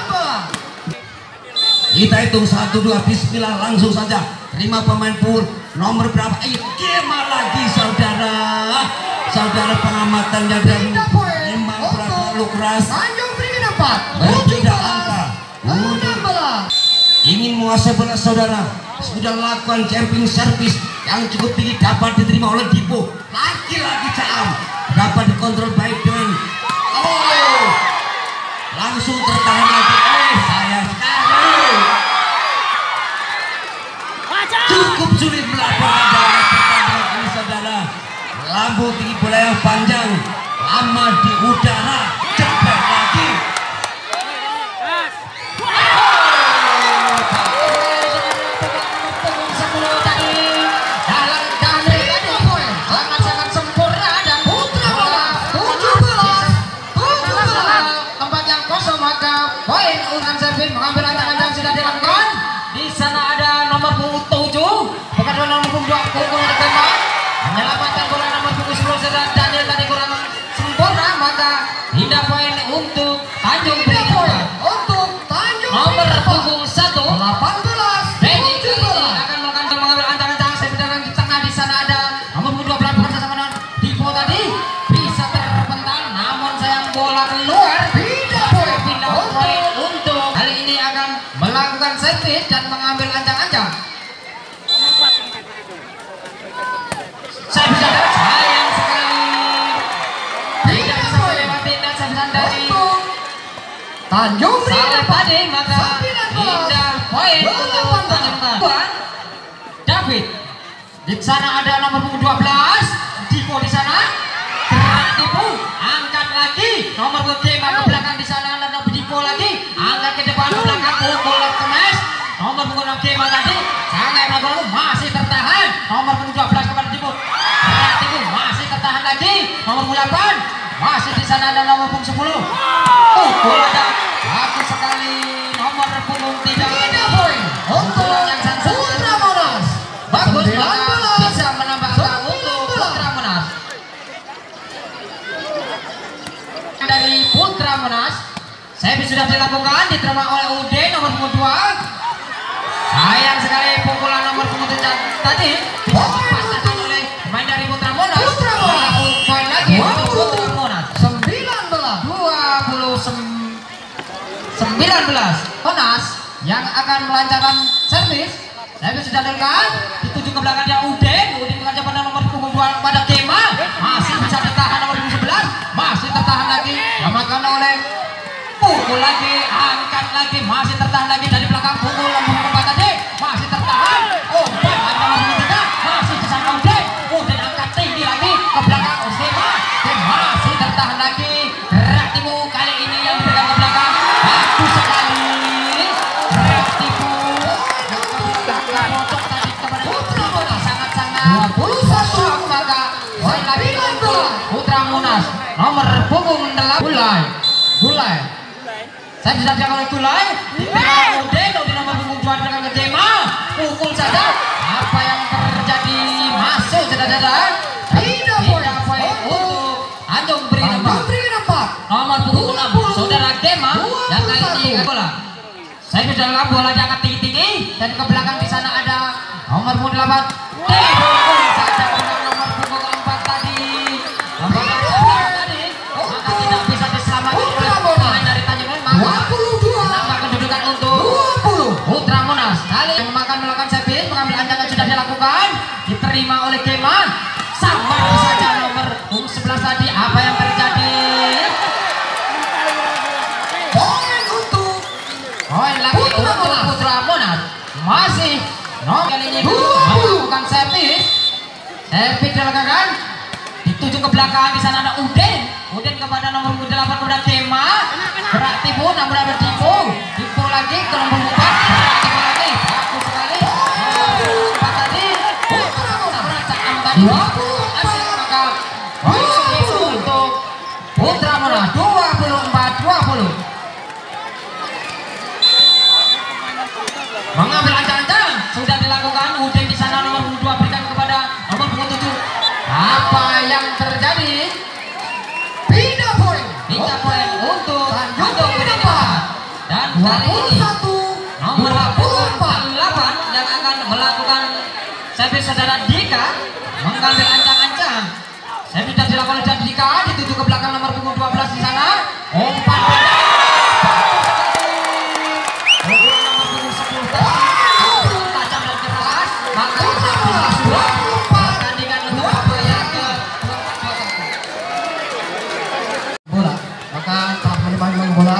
Kita hitung satu dua bismillah langsung saja terima pemain pur nomor berapa? Ayo Gema lagi saudara. Saudara pengamatannya dan memang terlalu keras. Tanjung Priok empat Berbeda angka. enam belas. Ingin menguasai bola saudara. Sudah lakukan jumping service yang cukup tinggi dapat diterima oleh Dipo. Lagi-lagi Caam dapat dikontrol baik dengan oh langsung tertahan lagi. Eh sayang sekali. Cukup sulit melakukan dalam pertandingan ini saudara. Lambung tinggi bola yang panjang lama di udara cepat lagi. Mengambil ancaman yang sudah dilakukan. Di sana ada nomor punggung tujuh, bukan nomor punggung dua punggung tembak. Menyelamatkan bola nomor punggung sepuluh sedang Daniel tadi kurang sempurna, maka tidak poin untuk Tanjung Priok. Untuk Tanjung Nomor punggung satu delapan belas. Benny kali ini akan melakukan mengambil ancaman-ancaman sebenarnya di tengah. Di sana ada nomor punggung dua belas bekerja sama dengan Dipo tadi bisa terpental, namun sayang bola keluar. Tidak poin. Tidak poin untuk kali ini akan melakukan servis dan mengambil ancang-ancang. Saya bisa sayang sekali tidak bisa melewati dan servisan dari Tanjung salah Priok tadi, maka tidak poin untuk Tanjung Priok. David di sana ada nomor punggung dua belas Dipo di sana. Gerak Dipo angkat lagi nomor punggung Gema ke belakang. Di sana ada Dipo lagi angkat ke depan ke belakang pukul kemes nomor punggung Gema tadi sangat melakukan masih tertahan nomor punggung dua belas kepada Dipo. Gerak Dipo masih tertahan lagi nomor punggung delapan masih di sana ada nomor punggung sepuluh. Pukul ada bagus sekali nomor punggung tiga. Tidak poin untuk yang sangat Putra Monas. bagus, sembilan maka belas. bisa menambah angka untuk Putra Monas. Dari Putra Monas Servis sudah dilakukan, diterima oleh U D nomor punggung dua. Sayang sekali pukulan nomor punggung tujuh tadi dipasangkan oleh pemain dari Putra Monas. Putra Monas. Poin lagi untuk Putra Monas. sembilan belas dua puluh sembilan belas. Monas Yang akan melancarkan servis. Servis sudah dilakukan, dituju ke belakang dia Udin. Udin mengajak pada nomor punggung dua pada Kema. Masih bisa tertahan nomor punggung sebelas. Masih tertahan lagi. Diamankan oleh pukul lagi, angkat lagi, masih tertahan lagi dari belakang pukul nomor punggung empat tadi. Masih tertahan. Oh, nomor punggung tiga. Masih di sana Udin. Udin angkat tinggi lagi ke belakang Kema. Dan masih tertahan lagi. Ratimu kali ini yang diberikan ke belakang. Bagus sekali. Ratimu cocok tadi kepada Putra Monas, sangat-sangat dua puluh satu maka poin lagi sembilan untuk belas. Putra Monas nomor punggung delapan. Gulai Gulai saya bisa jaga oleh Gulai diterima Udin. Udin nomor punggung dua dengan ke Jema. Pukul saja apa yang terjadi, masuk saudara-saudara. Tidak poin. Tidak poin untuk Tanjung Beringin empat. Putri empat Nomor punggung enam saudara Gema yang kali ini bola. Saya sudah lakukan bola diangkat tinggi-tinggi dan ke belakang di sana ada nomor punggung delapan. Dipukul saja dengan nomor punggung empat tadi. Nomor empat tadi maka tidak bisa diselamatkan oleh pemain dari Tanjung Beringin. dua Maka puluh dua menambah kedudukan untuk dua puluh. Putra Monas. Kali yang akan melakukan servis, pengambil ancaman sudah dilakukan, diterima oleh Kema. Sama saja nomor punggung sebelas tadi. Apa yang terjadi? Poin untuk Poin lagi Putra untuk Monas. Putra Monas. Masih nomor kali ini Dua melakukan servis. Servis dilakukan, dituju ke belakang, di sana ada Udin. Udin kepada nomor delapan kepada Kema. Gerak tipu, namun ada tipu. Tipu lagi ke nomor empat. Gerak tipu lagi. Bagus sekali. Nomor empat tadi. Putra Monas merasakan tadi. dua puluh Masih empat. maka poin servis untuk Putra Monas dua puluh empat dua puluh. Mengambil ancang-ancang sudah dilakukan. Udin di sana nomor punggung dua berikan kepada nomor punggung tujuh. Apa yang terjadi? Pindah poin. Tiga poin untuk Tanjung Tanjung Beringin Beringin empat. dan dua kali puluh ini satu nomor dua puluh empat. delapan yang akan melakukan servis saudara Dika mengambil ancang-ancang. Servis sudah dilakukan oleh Dika, dituju ke belakang nomor punggung dua belas di sana. Umpan Pukulan nomor punggung sepuluh tadi tajam dan keras, maka Putra bisa Monas dua puluh empat. pertandingan untuk apa yang ke Bola, maka telah menerima bola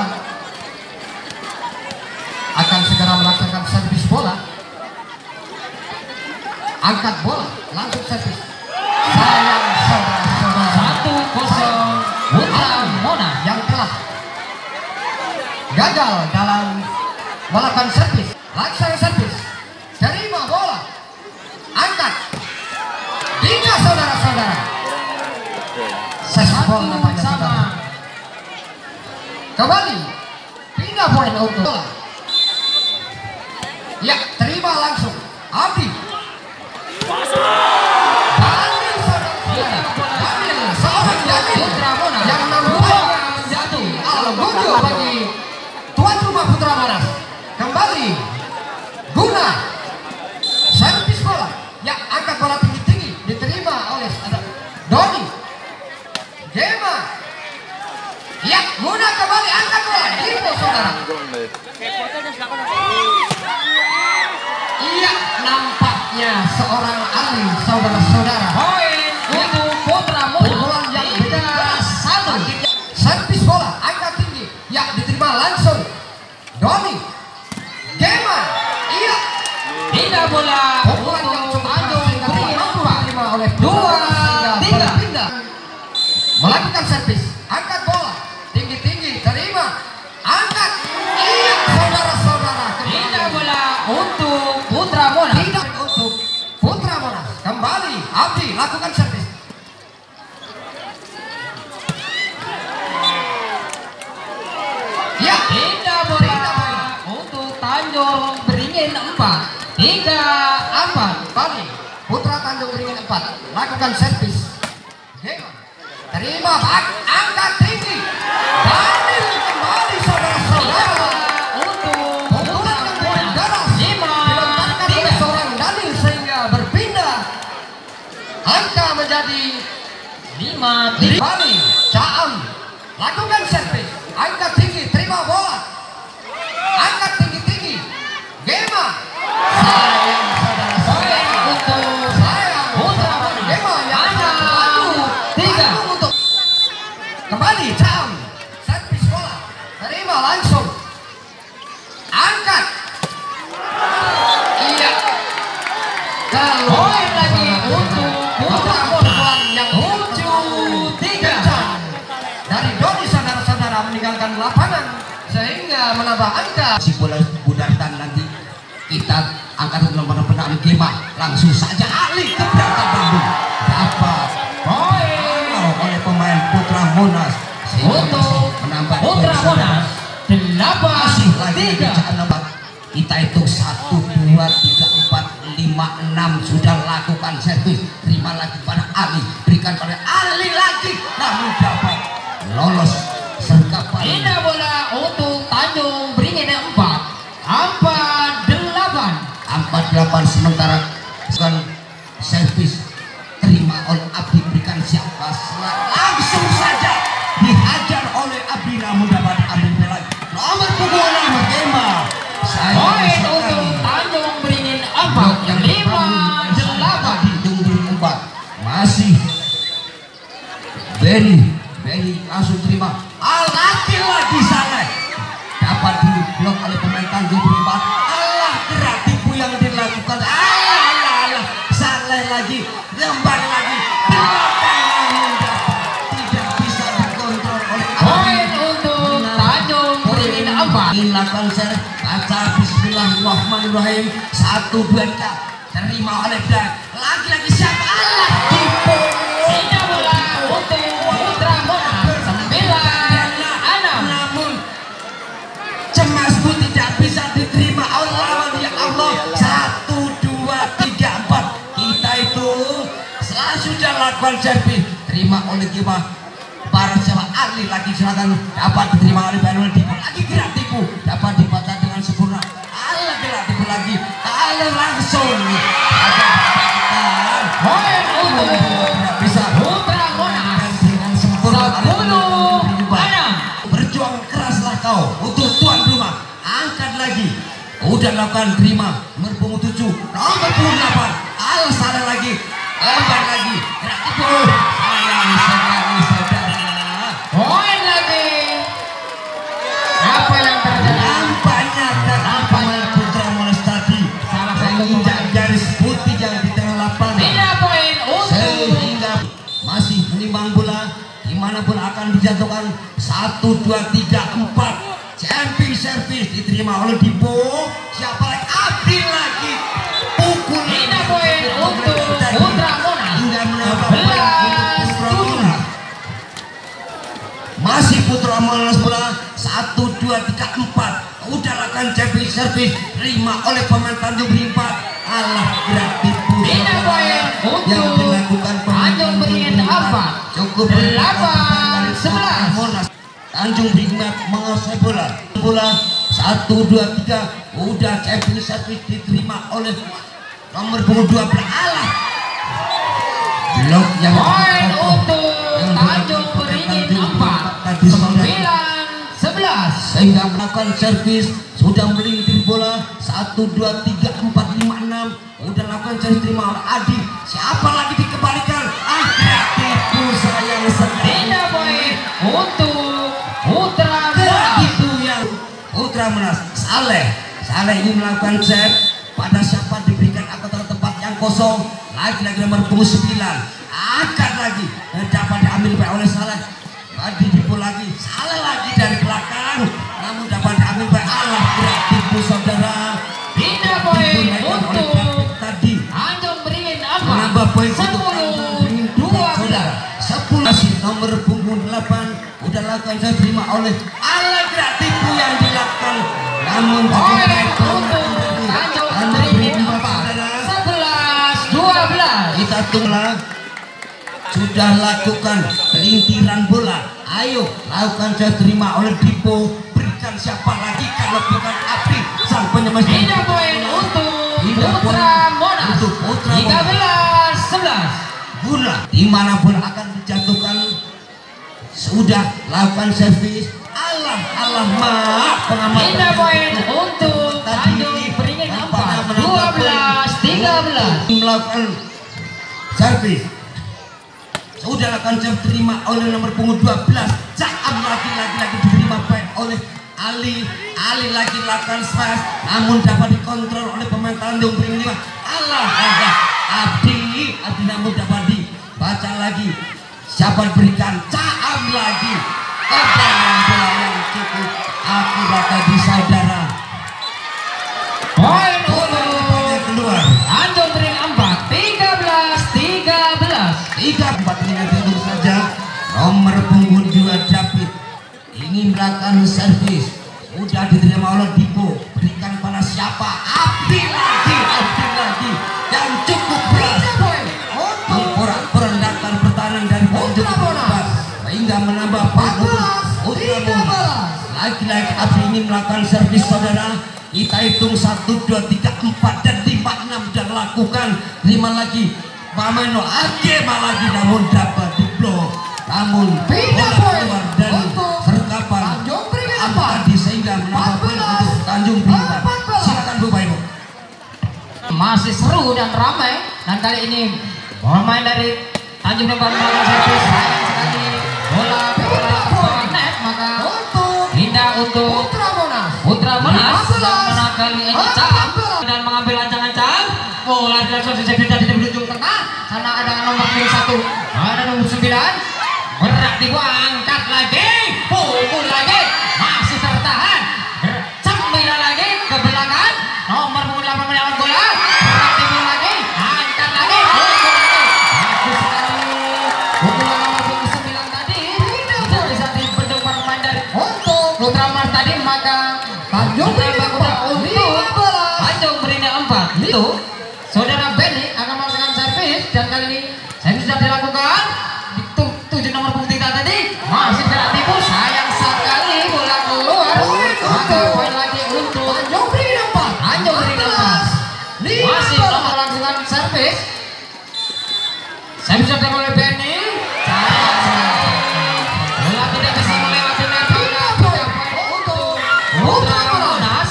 akan segera melaksanakan servis bola. Angkat bola, langsung servis. Sayang saudara-saudara satu kosong Putra Monas. yang telah gagal dalam melakukan servis. Laksana servis, terima bola, angkat. Tiga saudara-saudara. Servis bola nampaknya sama saudara. Kembali pindah poin untuk bola. Ya, terima langsung. Abdi. Daniel saudara-saudara. Daniel, seorang Daniel Putra Monas yang dua nampaknya satu. alam gol bagi tuan rumah Putra Monas. Kembali Guna. Servis bola. Ya, angkat bola tinggi-tinggi, diterima oleh ada Doni. Gema. Ya, Guna kembali angkat bola. Gitu saudara. Iya, nampaknya seorang ahli saudara-saudara. Poin untuk Putra Monas. Pukulan yang Tiga satu. Servis bola, angkat tinggi. Ya, diterima langsung. Doni. Gema. Iya. Tidak bola Pukulan yang untuk cukup Tanjung keras sehingga Beringin mampu empat. diterima oleh Dua, sehingga tiga. berpindah. Melakukan servis, angkat bola tinggi-tinggi, terima, angkat. Iya, saudara-saudara. Tidak bola untuk Putra Monas. Tidak untuk Putra Monas. Kembali, Abdi lakukan servis. Ya, Tidak bola untuk Tanjung Beringin empat. Tiga empat. kembali Putra Tanjung Beringin empat lakukan servis. Gema. Terima, bak, angkat tinggi. Daniel kembali saudara angka menjadi lima tiga. Bali Caam lakukan servis, angkat tinggi, terima bola, angkat tinggi-tinggi, Gema sayang saudara-saudara Untuk sayang Putra Gema yang Ana maju tiga. maju untuk kembali Caam servis bola, terima langsung, angkat, iya, kalau Poin lagi untuk Putra perempuan yang tujuh tiga. dari Doni saudara-saudara meninggalkan lapangan sehingga menambah angka. Si bola budatan nanti kita angkat nomor penang Gema langsung saja alih ke belakang Bandung dapat Poin oleh pemain Putra Monas sehingga untuk masih menambah Putra poin saudara. Monas delapan Masih lagi tiga. bacaan nomor kita itu satu dua tiga empat lima enam sudah lakukan servis, terima lagi pada Ali, berikan pada Ali lagi, namun dapat lolos sergap paling. Ini bola untuk Tanjung Beringin empat empat delapan. Empat delapan sementara sekarang servis terima oleh Abdi, berikan siapa langsung saja dihajar oleh Abdi, namun dapat ambil lagi nomor punggung nomor Gema. Poin untuk Tanjung Beringin empat yang lima delapan. Tanjung Beringin empat masih Benny Benny langsung terima, ah, lagi-lagi salah dapat diblok oleh pemain Tanjung Beringin empat. Allah, gerak tipu yang dilakukan, alah alah alah salah lagi, lembar lagi belakang, namun dapat tidak bisa dikontrol oleh Poin untuk Tanjung Beringin empat. Inilah konser baca Bismillahirrahmanirrahim satu dua tiga terima oleh Dan lagi-lagi siapa, Allah tipu. Ini bola untuk Putra Monas sembilan enam. Namun cemas bu tidak bisa diterima oleh lawan, ya Allah. Satu dua tiga empat kita itu setelah sudah lakukan servis terima oleh Gema para siapa Ali lagi, silakan dapat diterima oleh Banul Tipu lagi, gerak tipu dapat dibaca dengan sempurna, Allah gerak tipu lagi, Allah langsung ada dapat Poin untuk tidak bisa Putra Monas dengan sempurna oleh sepuluh Banul. enam. Berjuang keraslah kau untuk tuan rumah, angkat lagi, udah lakukan terima nomor punggung tujuh nomor punggung delapan, Allah salah lagi, lembar lagi, gerak tipu, sayang sekali saudara. Poin lagi. Apa yang terjadi? Nampaknya kata pemain Putra Monas tadi Salah satu menginjak pemain. garis putih yang di tengah lapangan Tidak poin untuk sehingga masih menimbang bola dimanapun akan dijatuhkan. Satu dua tiga empat jumping service diterima oleh Dipo, siapa lagi, Abdi lagi, pukul Tidak poin untuk Putra Monas hingga menambah poin untuk sebelas Putra tujuh. Monas. Masih Putra Monas bola satu dua tiga empat udah lakukan jumping service terima oleh pemain Tanjung Beringin empat. Allah, gerak tipu Tidak poin yang untuk dilakukan pemain Tanjung Beringin empat cukup delapan sebelas. Monas Tanjung Beringin menguasai bola bola satu dua tiga udah jumping service diterima oleh nomor punggung dua belas. Allah, blok yang Poin yang untuk Tanjung dilakukan Beringin Tanjung empat tadi saudara, sembilan sebelas. sehingga melakukan servis sudah melintir bola satu dua tiga empat lima enam udah lakukan servis terima oleh Adi, siapa lagi dikembalikan, ah tipu sayang sekali. Tidak poin untuk Putra Gerak Monas. itu yang Putra Monas. Saleh Saleh ingin melakukan set pada siapa, diberikan angkatan tempat yang kosong lagi-lagi nomor punggung sembilan, angkat lagi, dapat diambil oleh Saleh, tadi tipu lagi, Saleh lagi dari belakang, namun dapat diambil oleh Allah, gerak tipu saudara. Tidak poin Dipunaikan oleh untuk Patrick tadi Tanjung Beringin empat menambah poin untuk sepuluh Tanjung dua Beringin belas. sepuluh masih nomor punggung delapan udah lakukan saya terima oleh Allah, gerak tipu yang dilakukan, namun Poin bagi untuk Tanjung Beringin empat sebelas dua belas. kita tunggu sudah lakukan pelintiran bola, ayo lakukan saya terima oleh Dipo, berikan siapa lagi kalau bukan Abdi sang penyemai. Tidak poin untuk Tidak poin Putra Monas untuk Putra tiga Monas. belas sebelas. bola dimanapun akan dijatuhkan. Sudah lakukan servis. Allah Allah maaf pengamat. Indah poin untuk Tanjung Beringin empat dua belas tiga belas. Melakukan servis. Sudah lakukan servis terima oleh nomor punggung dua belas. Caam lagi lagi lagi diterima baik oleh Ali. Ali lagi lakukan smash, namun dapat dikontrol oleh pemain Tanjung Beringin lima. Allah Allah Abdi Abdi namun dapat dibaca lagi. Siapa diberikan Caam lagi. Tendangan bola yang cukup akurat tadi saudara. Poin untuk Poinnya keluar. Tanjung Beringin empat tiga belas tiga belas. Tiga empat ini nanti tunggu saja. Nomor punggung dua David ingin melakukan servis. Sudah diterima oleh Dipo. Berikan pada siapa? Abdi lagi, Abdi lagi. Dan cukup beras. Memporak-porandakan pertahanan dari Tanjung Beringin sehingga menambah poin Ultramon. Lagi-lagi Abdi ingin melakukan servis saudara. Kita hitung satu, dua, tiga, empat dan lima, enam dan lakukan. Lima lagi. Pameno Age lagi namun dapat diblok. Namun bola keluar dari sergapan Abdi sehingga menambah poin untuk Tanjung Beringin. Silakan Bu Bayu. Masih seru dan ramai, dan kali ini pemain dari Tanjung Beringin melakukan servis. Sayang sekali bola bola bawah net, maka indah untuk Putra Monas yang mana kali ini Caam dan mengambil ancang-ancang. Bola dilakukan servis dari ujung tengah. Sana ada nomor satu, ada nomor sembilan. Berat dibuang, angkat lagi, pukul lagi, masih tertahan. Sembilan lagi ke belakang. Nomor delapan melawan bola. Berat dibuang lagi, angkat lagi, pukul lagi. Bagus sekali. Pukulan nomor sembilan tadi tidak bisa dibendung para pemain dari Putra Monas tadi, maka Tanjung Beringin untuk Tanjung Beringin empat. Itu saudara Benny akan melakukan servis, dan kali ini servis sudah dilakukan. Tujuh nomor punggung tiga tadi masih tidak tipu. Sayang sekali bola keluar. Maka poin lagi untuk Tanjung Beringin empat. Tanjung Beringin empat masih nomor langsungan servis. Servis sudah oleh Benny. Sayang sekali bola tidak bisa melewati net. Maka tiga poin untuk Putra Monas.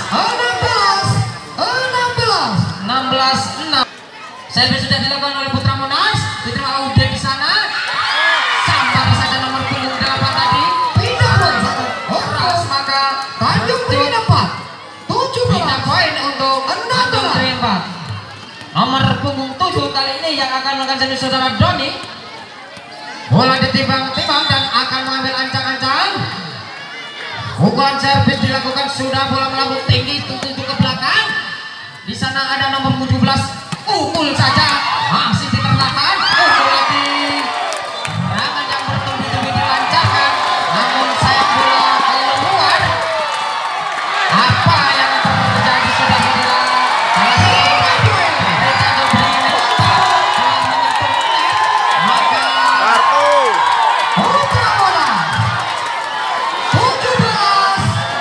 enam belas enam. Servis sudah dilakukan oleh Putra Monas. Diterima Ude di sana. Sampai saja nomor punggung delapan tadi. Pindah poin Monas, maka Tanjung Beringin empat. Pindah poin untuk Tanjung Beringin empat. Nomor punggung tujuh kali ini yang akan melakukan servis saudara Doni. Bola ditimbang-timbang dan akan mengambil ancang-ancang. Pukulan servis dilakukan, sudah bola melambung tinggi tujuh ke belakang. Di sana ada nomor tujuh belas. Pukul saja, masih ditertahan. Pukul lagi. Serangan yang bertubi-tubi dilancarkan, namun sayang bola keluar. Apa yang terjadi saudara-saudara? Salah satu pemain dari Tanjung Beringin empat telah menyentuh net, maka Putra Monas tujuh belas.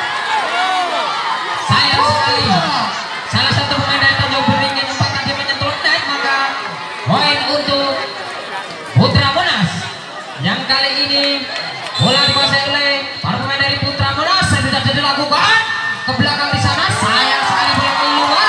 Sayang sekali salah satu pemain dari Tanjung Beringin empat tadi menyentuh net, maka poin untuk Putra Monas. Yang kali ini bola dikuasai oleh para pemain dari Putra Monas. Saya sudah dilakukan ke belakang di sana. Sayang sekali bola keluar.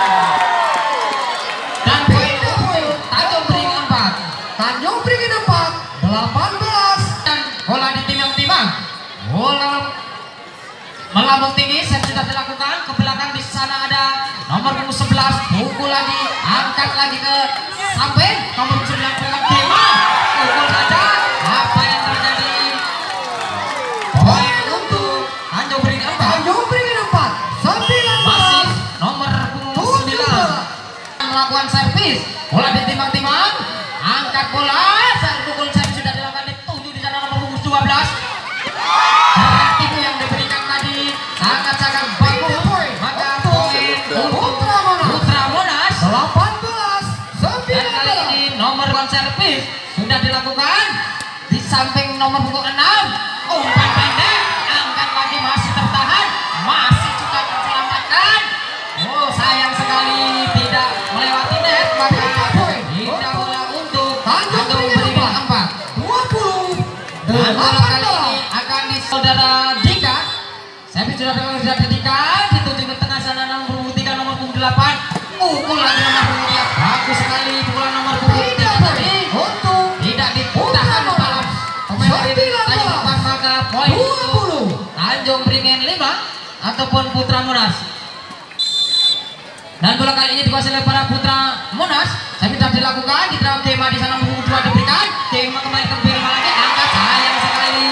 Dan poin untuk Tanjung Beringin empat. Tanjung Beringin empat delapan belas. Dan bola ditimbang-timbang. Bola melambung tinggi. Saya sudah dilakukan ke belakang di sana ada nomor sebelas. Pukul lagi, angkat lagi ke samping. Nomor sembilan terima. Pukul saja. Apa yang terjadi? Poin untuk Tanjung Beringin empat. Tanjung Beringin empat sembilan belas. Masih nomor sembilan melakukan servis. Bola ditimbang-timbang. Angkat bola. Saat pukul servis sudah dilakukan, dituju di sana nomor dua belas. Itu yang diberikan tadi sangat-sangat bagus. Maka poin untuk Putra Monas delapan belas sembilan belas. Dan kali ini nomor servis sudah dilakukan di samping nomor punggung enam. Umpan pendek, angkat lagi, masih tertahan, masih juga terselamatkan. Oh, sayang sekali tidak melewati net, maka indah bola untuk Tanjung sudah sudah dedikan dituju ke tengah sana nomor tiga nomor punggung delapan. Pukul lagi nomor punggung tiga. Bagus sekali pukulan nomor punggung tiga tadi. Untuk Tidak ditahan dalam pemain dari Tanjung Lepas, maka poin dua puluh. Tanjung Beringin lima ataupun Putra Monas. Dan bola kali ini dikuasai oleh para Putra Monas. Tapi sudah dilakukan di dalam Kema di sana punggung dua diberikan. Kema kembali ke Birma lagi, angkat sayang sekali.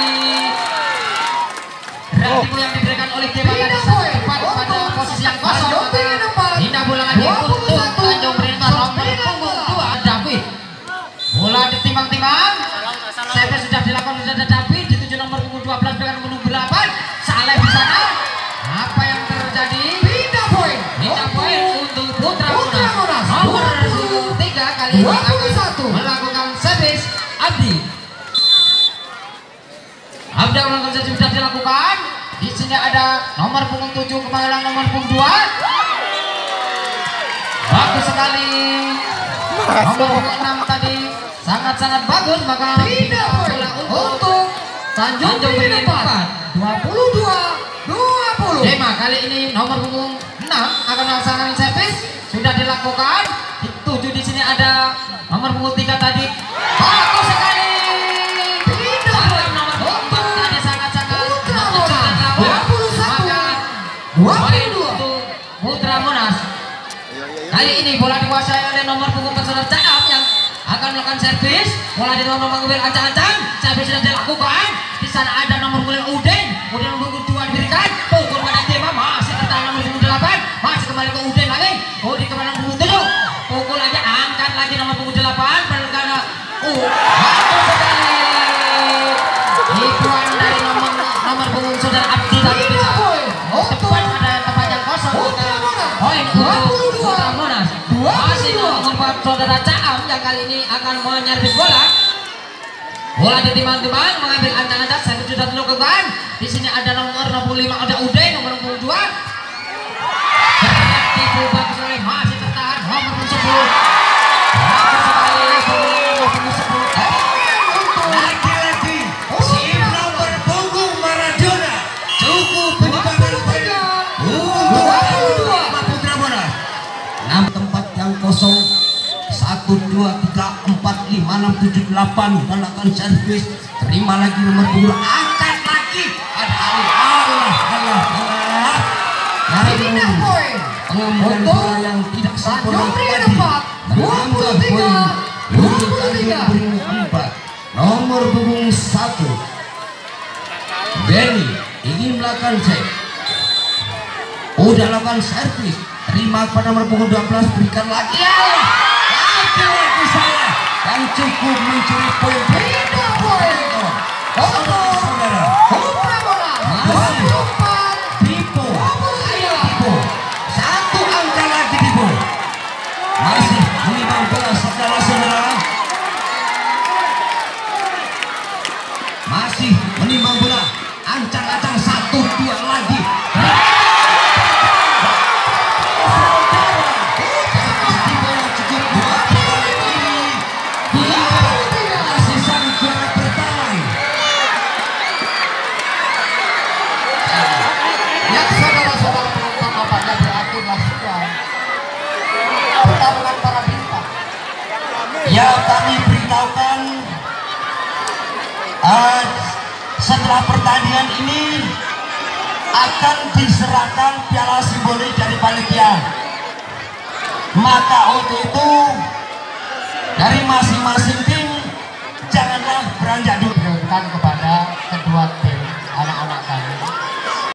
Ratipu yang diberikan oleh Kema tadi tepat pada posisi yang kosong. Indah bola lagi untuk Tanjung Beringin nomor punggung dua David. Bola ditimbang-timbang. Servis sudah dilakukan sudah David dituju nomor punggung dua belas dengan punggung delapan. Saleh di sana. Apa yang terjadi? Pindah poin. Pindah poin untuk Putra Putra Monas. Monas. Nomor punggung tiga kali ini dua puluh akan satu. melakukan servis. Abdi. Abdi melakukan servis sudah dilakukan. Di sini ada nomor punggung tujuh kemarin nomor punggung dua. Bagus sekali. Nomor punggung enam tadi sangat-sangat bagus, maka Pindah poin bola untuk Tanjung Beringin empat. dua puluh dua dua puluh. Tema kali ini nomor punggung enam akan melaksanakan servis sudah dilakukan. Tujuh di sini ada nomor punggung tiga tadi. Bagus sekali. Pindah poin Nomor punggung empat tadi sangat-sangat Putra menunjukkan Monas. lawan. dua puluh satu Maka dua poin puluh dua. untuk Putra Monas. Kali ini bola dikuasai oleh nomor punggung pesawat Caam yang akan melakukan servis. Bola di nomor punggung ancang-ancang. Servis sudah dilakukan. Di sana ada nomor punggung Udin. Udin nomor punggung dua diberikan. Pukul pada Tema masih tertahan nomor punggung delapan. Masih kembali ke Udin lagi. Udin kembali nomor punggung tujuh. Pukul lagi angkat lagi nomor punggung delapan. Berkana. Uh, bagus sekali. Hikuan dari nomor nomor punggung saudara Abdi tadi bisa tepat pada tempat yang kosong. Poin untuk Putra Monas. Masih nomor empat saudara Caam yang kali ini akan menyervis bola. Bola ditimbang-timbang mengambil ancang-ancang servis sudah dilakukan. Di sini ada nomor enam puluh lima ada Udin nomor enam puluh dua. Tipu bagus oleh masih tertahan nomor sepuluh. Bagus sekali bola nomor sepuluh. Lagi-lagi si nomor punggung Maradona cukup menyumbangkan poin untuk Putra Monas. Enam tempat yang kosong. Satu, dua, tiga, empat, lima, enam, tujuh, delapan. Melakukan servis. Terima lagi nomor punggung. Angkat lagi. Ada Ali. Allah, Allah, Allah. Pindah poin Pengambilan bola yang tidak sempurna Tanjung Beringin tadi. empat. dua puluh tiga dua puluh tiga. Tanjung Beringin empat. Nomor punggung satu. Benny ingin melakukan save. Udah lakukan servis. Terima pada nomor punggung dua belas. Berikan lagi. Allah. Lagi-lagi saya yang cukup mencuri poin. Pindah poin untuk Saudara. Putra Monas. dua puluh empat Dipo. Ayo Dipo. Satu angka lagi Dipo. Masih menimbang bola saudara-saudara. Masih menimbang bola. Ancang-ancang satu dua lagi. Dipo yang cukup dua kali ini. Dia masih sang juara bertahan. yang saudara-saudara penonton apanya berakhirlah sudah pertarungan para bintang. Ya, kami beritahukan uh, setelah pertandingan ini akan diserahkan piala simbolik dari panitia. Maka untuk itu dari masing-masing